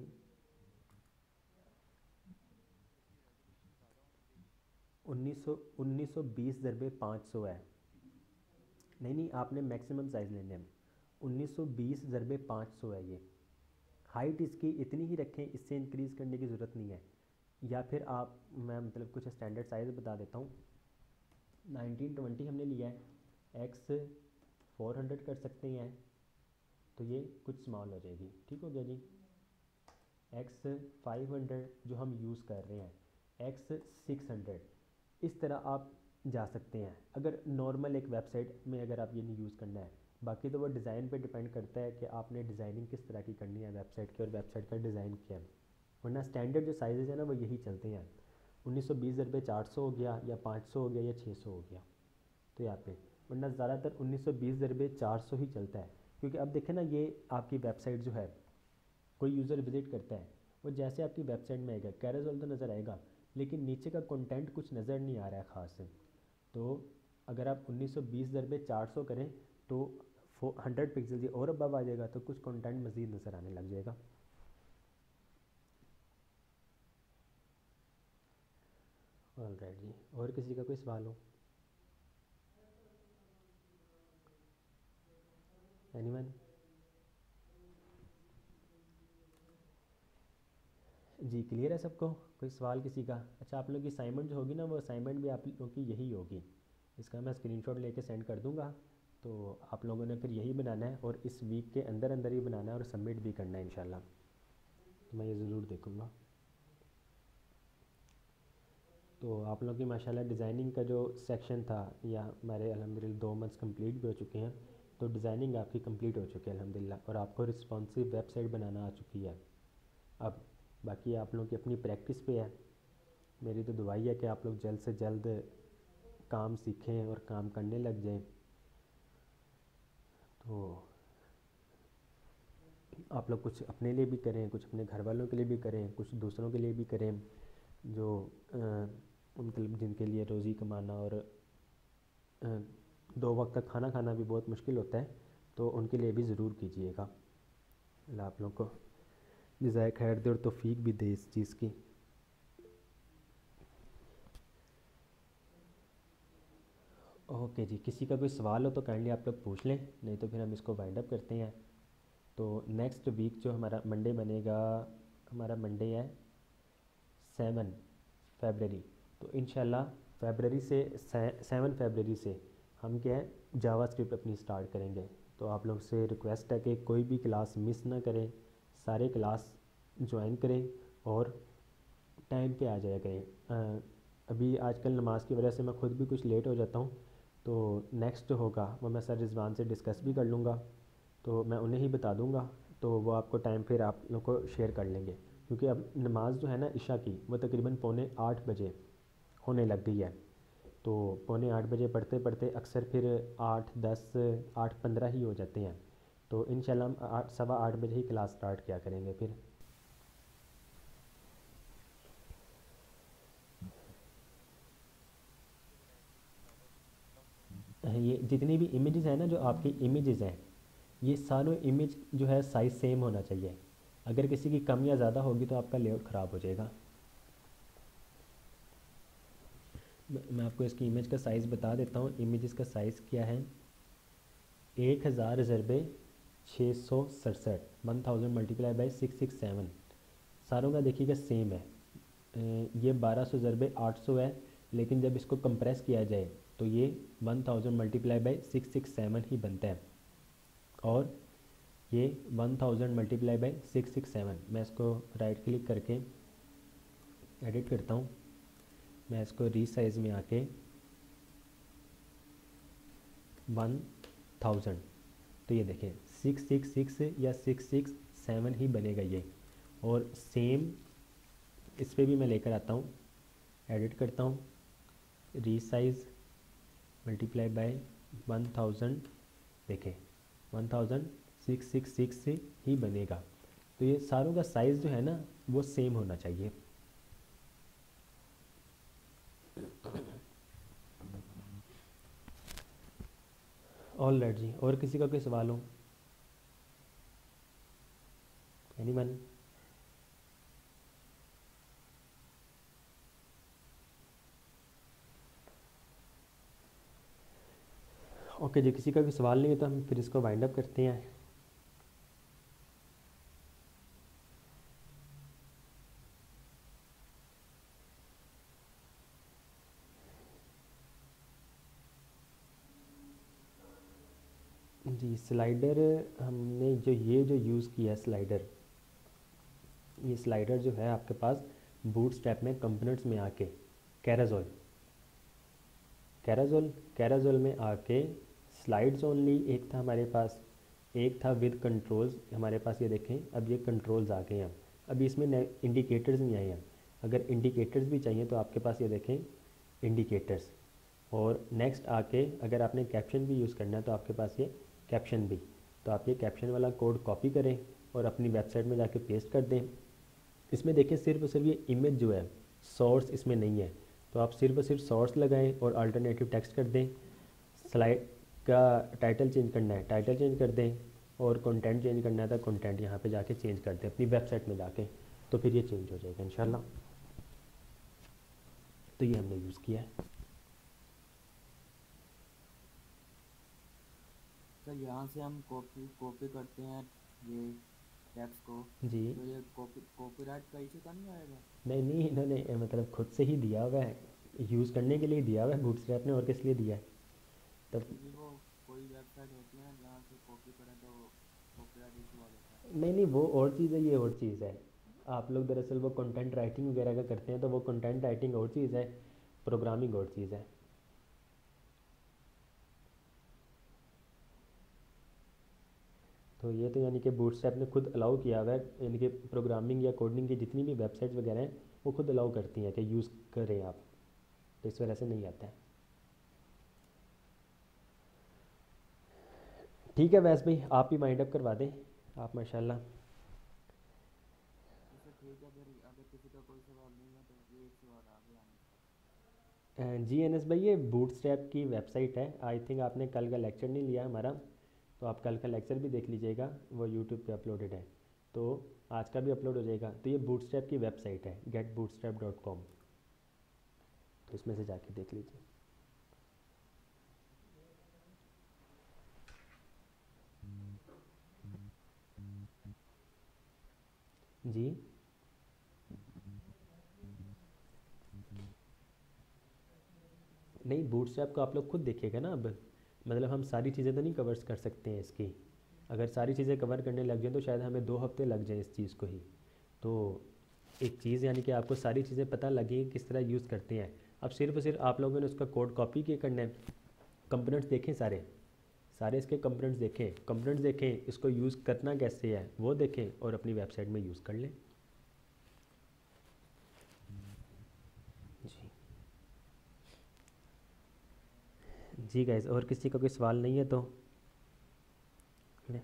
इसकी रेजोल्यूशन ज़्यादा होनी चाहिए। उन्नीस सौ उन्नीस सौ बीस दरबे पाँच सौ है। नहीं नहीं, आपने मैक्सिमम साइज़ लेने हैं। उन्नीस सौ बीस दरबे पाँच सौ है ये। हाइट इसकी इतनी ही रखें, इससे इंक्रीज़ करने की ज़रूरत नहीं है। या फिर आप, मैं मतलब कुछ स्टैंडर्ड साइज़ बता देता हूँ। नाइनटीन ट्वेंटी हमने लिया है, एक्स फोर हंड्रेड कर सकते हैं तो ये कुछ स्मॉल हो जाएगी। ठीक हो गया जी। एक्स फाइव हंड्रेड जो हम यूज़ कर रहे हैं, एक्स सिक्स हंड्रेड, इस तरह आप जा सकते हैं अगर नॉर्मल एक वेबसाइट में अगर आप ये नहीं यूज़ करना है। बाकी तो वो डिज़ाइन पे डिपेंड करता है कि आपने डिज़ाइनिंग किस तरह की करनी है वेबसाइट की और वेबसाइट का डिज़ाइन क्या है। वरना स्टैंडर्ड जो साइज़ है ना वो यही चलते हैं। उन्नीस सौ बीस दरबे चार सौ हो गया या पाँच सौ हो गया या छः सौ हो गया, तो यहाँ पे वरना ज़्यादातर उन्नीस सौ बीस दरबे चार सौ ही चलता है। क्योंकि अब देखें ना, ये आपकी वेबसाइट जो है, कोई यूज़र विज़िट करता है, वो जैसे आपकी वेबसाइट में आएगा कैरोसेल तो नज़र आएगा लेकिन नीचे का कंटेंट कुछ नज़र नहीं आ रहा है ख़ास से। तो अगर आप उन्नीस सौ बीस दरबे चार सौ करें तो फो हंड्रेड पिक्सल और अबव आ जाएगा तो कुछ कंटेंट मज़ीद नज़र आने लग जाएगा। ऑलराइट जी, और किसी का कोई सवाल हो? एनीवन? जी क्लियर है सबको? कोई सवाल किसी का? अच्छा, आप लोग की असाइनमेंट जो होगी ना, वो असाइनमेंट भी आप लोगों की यही होगी। इसका मैं स्क्रीनशॉट लेके सेंड कर दूंगा। तो आप लोगों ने फिर यही बनाना है और इस वीक के अंदर अंदर ही बनाना है और सबमिट भी करना है इंशाल्लाह। तो मैं ये ज़रूर देखूँगा। तो आप लोगों की माशाल्लाह डिज़ाइनिंग का जो सेक्शन था, या हमारे अल्हम्दुलिल्लाह दो मंथ्स कंप्लीट भी हो चुके हैं। तो डिज़ाइनिंग आपकी कंप्लीट हो चुकी है अल्हम्दुलिल्लाह, और आपको रिस्पॉन्सिव वेबसाइट बनाना आ चुकी है। अब बाकी आप लोगों की अपनी प्रैक्टिस पे है। मेरी तो दुआ ही है कि आप लोग जल्द से जल्द काम सीखें और काम करने लग जाएं। तो आप लोग कुछ अपने लिए भी करें, कुछ अपने घर वालों के लिए भी करें, कुछ दूसरों के लिए भी करें, जो मतलब जिनके लिए रोज़ी कमाना और अ, दो वक्त का खाना खाना भी बहुत मुश्किल होता है। तो उनके लिए भी ज़रूर कीजिएगा। अल्लाह आप लोगों को जज़ाए खैर दे और तौफीक भी दे इस चीज़ की। ओके जी, किसी का कोई सवाल हो तो काइंडली आप लोग पूछ लें, नहीं तो फिर हम इसको वाइंड अप करते हैं। तो नेक्स्ट वीक जो हमारा मंडे बनेगा, हमारा मंडे है सेवन फरवरी। तो इंशाल्लाह फरवरी से सेवन फरवरी से हम क्या है जावा स्क्रिप्ट अपनी स्टार्ट करेंगे। तो आप लोग से रिक्वेस्ट है कि कोई भी क्लास मिस ना करें, सारे क्लास ज्वाइन करें और टाइम पे आ जाया करें। अ, अभी आजकल नमाज की वजह से मैं ख़ुद भी कुछ लेट हो जाता हूँ। तो नेक्स्ट होगा वो मैं सर रिजवान से डिस्कस भी कर लूँगा, तो मैं उन्हें ही बता दूँगा। तो वो आपको टाइम फिर आप लोग को शेयर कर लेंगे, क्योंकि अब नमाज जो है ना इशा की, वो तकरीबन पौने आठ बजे होने लग गई है। तो पौने आठ बजे पढ़ते पढ़ते अक्सर फिर आठ दस आठ पंद्रह ही हो जाते हैं। तो इंशाल्लाह हम आठ सवा आठ बजे ही क्लास स्टार्ट किया करेंगे फिर। ये जितनी भी इमेजेस हैं ना, जो आपकी इमेजेस हैं, ये सारों इमेज जो है साइज़ सेम होना चाहिए। अगर किसी की कम या ज़्यादा होगी तो आपका लेआउट ख़राब हो जाएगा। मैं आपको इसकी इमेज का साइज़ बता देता हूँ। इमेजेस का साइज़ क्या है, एक हज़ार ज़रबे छः सौ सड़सठ one thousand multiply by six six seven सारों का देखिएगा सेम है। ये बारह सौ ज़रबे आठ सौ है, लेकिन जब इसको कंप्रेस किया जाए तो ये one thousand multiply by six six seven ही बनता है। और ये one thousand multiply by six six seven, मैं इसको राइट क्लिक करके एडिट करता हूँ। मैं इसको रीसाइज़ में आके वन थाउजेंड, तो ये देखें सिक्स सिक्स सिक्स या सिक्स सिक्स सेवन ही बनेगा ये। और सेम इस पर भी मैं लेकर आता हूँ, एडिट करता हूँ, resize multiply by one thousand, देखें one thousand six six six से ही बनेगा। तो ये सारों का साइज़ जो है ना वो सेम होना चाहिए। ऑल राइट जी, और किसी का कोई सवाल हो? एनीवन? ओके जी, किसी का भी सवाल नहीं है तो हम फिर इसको वाइंड अप करते हैं। जी स्लाइडर हमने जो ये जो यूज़ किया है स्लाइडर, ये स्लाइडर जो है आपके पास बूटस्ट्रैप में कंपोनेंट्स में आके कैराजोल कैराजोल कैराजोल में आके स्लाइड्स ओनली एक था हमारे पास, एक था विद कंट्रोल्स हमारे पास। ये देखें अब ये कंट्रोल्स आ गए हैं। अभी इसमें इंडिकेटर्स नहीं आए हैं। अगर इंडिकेटर्स भी चाहिए तो आपके पास ये देखें इंडिकेटर्स। और नेक्स्ट आके अगर आपने कैप्शन भी यूज़ करना है तो आपके पास ये कैप्शन भी। तो आप ये कैप्शन वाला कोड कॉपी करें और अपनी वेबसाइट में जाके पेस्ट कर दें। इसमें देखें सिर्फ और सिर्फ ये इमेज जो है सोर्स इसमें नहीं है, तो आप सिर्फ और सिर्फ सोर्स लगाएं और अल्टरनेटिव टेक्स्ट कर दें। स्लाइड का टाइटल चेंज करना है टाइटल चेंज कर दें, और कंटेंट चेंज करना है तो कंटेंट यहाँ पे जाके चेंज कर दें अपनी वेबसाइट में जाके, तो फिर ये चेंज हो जाएगा इंशाल्लाह। तो ये हमने यूज़ किया है। सर यहाँ से हम कॉपी कॉपी करते हैं ये टेक्स्ट को, जी तो ये कॉपी कॉपीराइट का इशू तो नहीं आएगा? नहीं नहीं, इन्होंने अ, मतलब खुद से ही दिया हुआ है, यूज़ करने के लिए दिया हुआ है बूटस्ट्रैप ने, और किस लिए दिया है तब। क्योंकि वो कोई वेबसाइट होती है ना जहाँ से कॉपी करें तो कॉपीराइट इशू आ जाता है। नहीं नहीं, वो और चीज़ है, ये और चीज़ है। आप लोग दरअसल वो कंटेंट राइटिंग वगैरह का करते हैं, तो वो कंटेंट राइटिंग और चीज़ है, प्रोग्रामिंग और चीज़ है। तो ये तो यानी कि बूटस्ट्रैप ने खुद अलाउ किया हुआ है, यानी कि प्रोग्रामिंग या कोडिंग की जितनी भी वेबसाइट्स वगैरह हैं वो खुद अलाउ करती हैं कि यूज़ करें आप, तो इस वजह से नहीं आता है। ठीक है वैस भाई, आप ही माइंड अप करवा दें, आप माशाल्लाह। जैसे ठीक है, फिर अगर किसी का कोई सवाल नहीं है तो ये एक सवाल आगे आने का। जी एन एस भाई, ये बूटस्ट्रैप की वेबसाइट है, आई थिंक आपने कल का लेक्चर नहीं लिया हमारा, तो आप कल का लेक्चर भी देख लीजिएगा, वो यूट्यूब पे अपलोडेड है, तो आज का भी अपलोड हो जाएगा। तो ये बूटस्ट्रैप की वेबसाइट है, गेट बूटस्ट्रैप डॉट कॉम, तो इसमें से जाके देख लीजिए। जी नहीं, बूटस्ट्रैप को आप लोग खुद देखिएगा ना अब, मतलब हम सारी चीज़ें तो नहीं कवर्स कर सकते हैं इसकी, अगर सारी चीज़ें कवर करने लग जाएं तो शायद हमें दो हफ्ते लग जाएं इस चीज़ को ही। तो एक चीज़ यानी कि आपको सारी चीज़ें पता लगे किस तरह यूज़ करते हैं। अब सिर्फ और सिर्फ आप लोगों ने उसका कोड कॉपी किए करना है, कंपोनेंट्स देखें सारे, सारे इसके कंपोनेंट्स देखें, कंपोनेंट्स देखें, इसको यूज़ करना कैसे है वो देखें, और अपनी वेबसाइट में यूज़ कर लें। जी जी गाइस, और किसी का कोई सवाल नहीं है तो ले।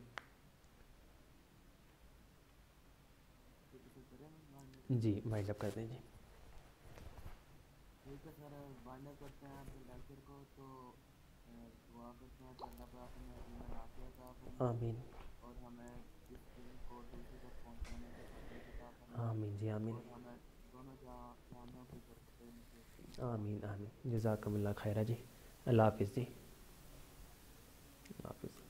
ठीक है सर, करें वाइंड अप? जी माइंड अप कर दें जी। ठीक है सर, वाइंड अप करते हैं फिर लेक्चर को। तो अ, दुआ करते हैं कि अल्लाह पाक हमें ईमान आफियत अता फरमाए आमीन और हमें इस इल्म को दूसरों तक पहुंचाने की तौफीक अता फरमाए आमीन जी आमीन और हमें दोनों जहाँ जहानों की बरकतें नसीब फरमाए। आमीन आमीन, जज़ाकमुल्लाह खैरा जी। अल्लाह हाफिज़ जी, अल्लाह हाफिज़।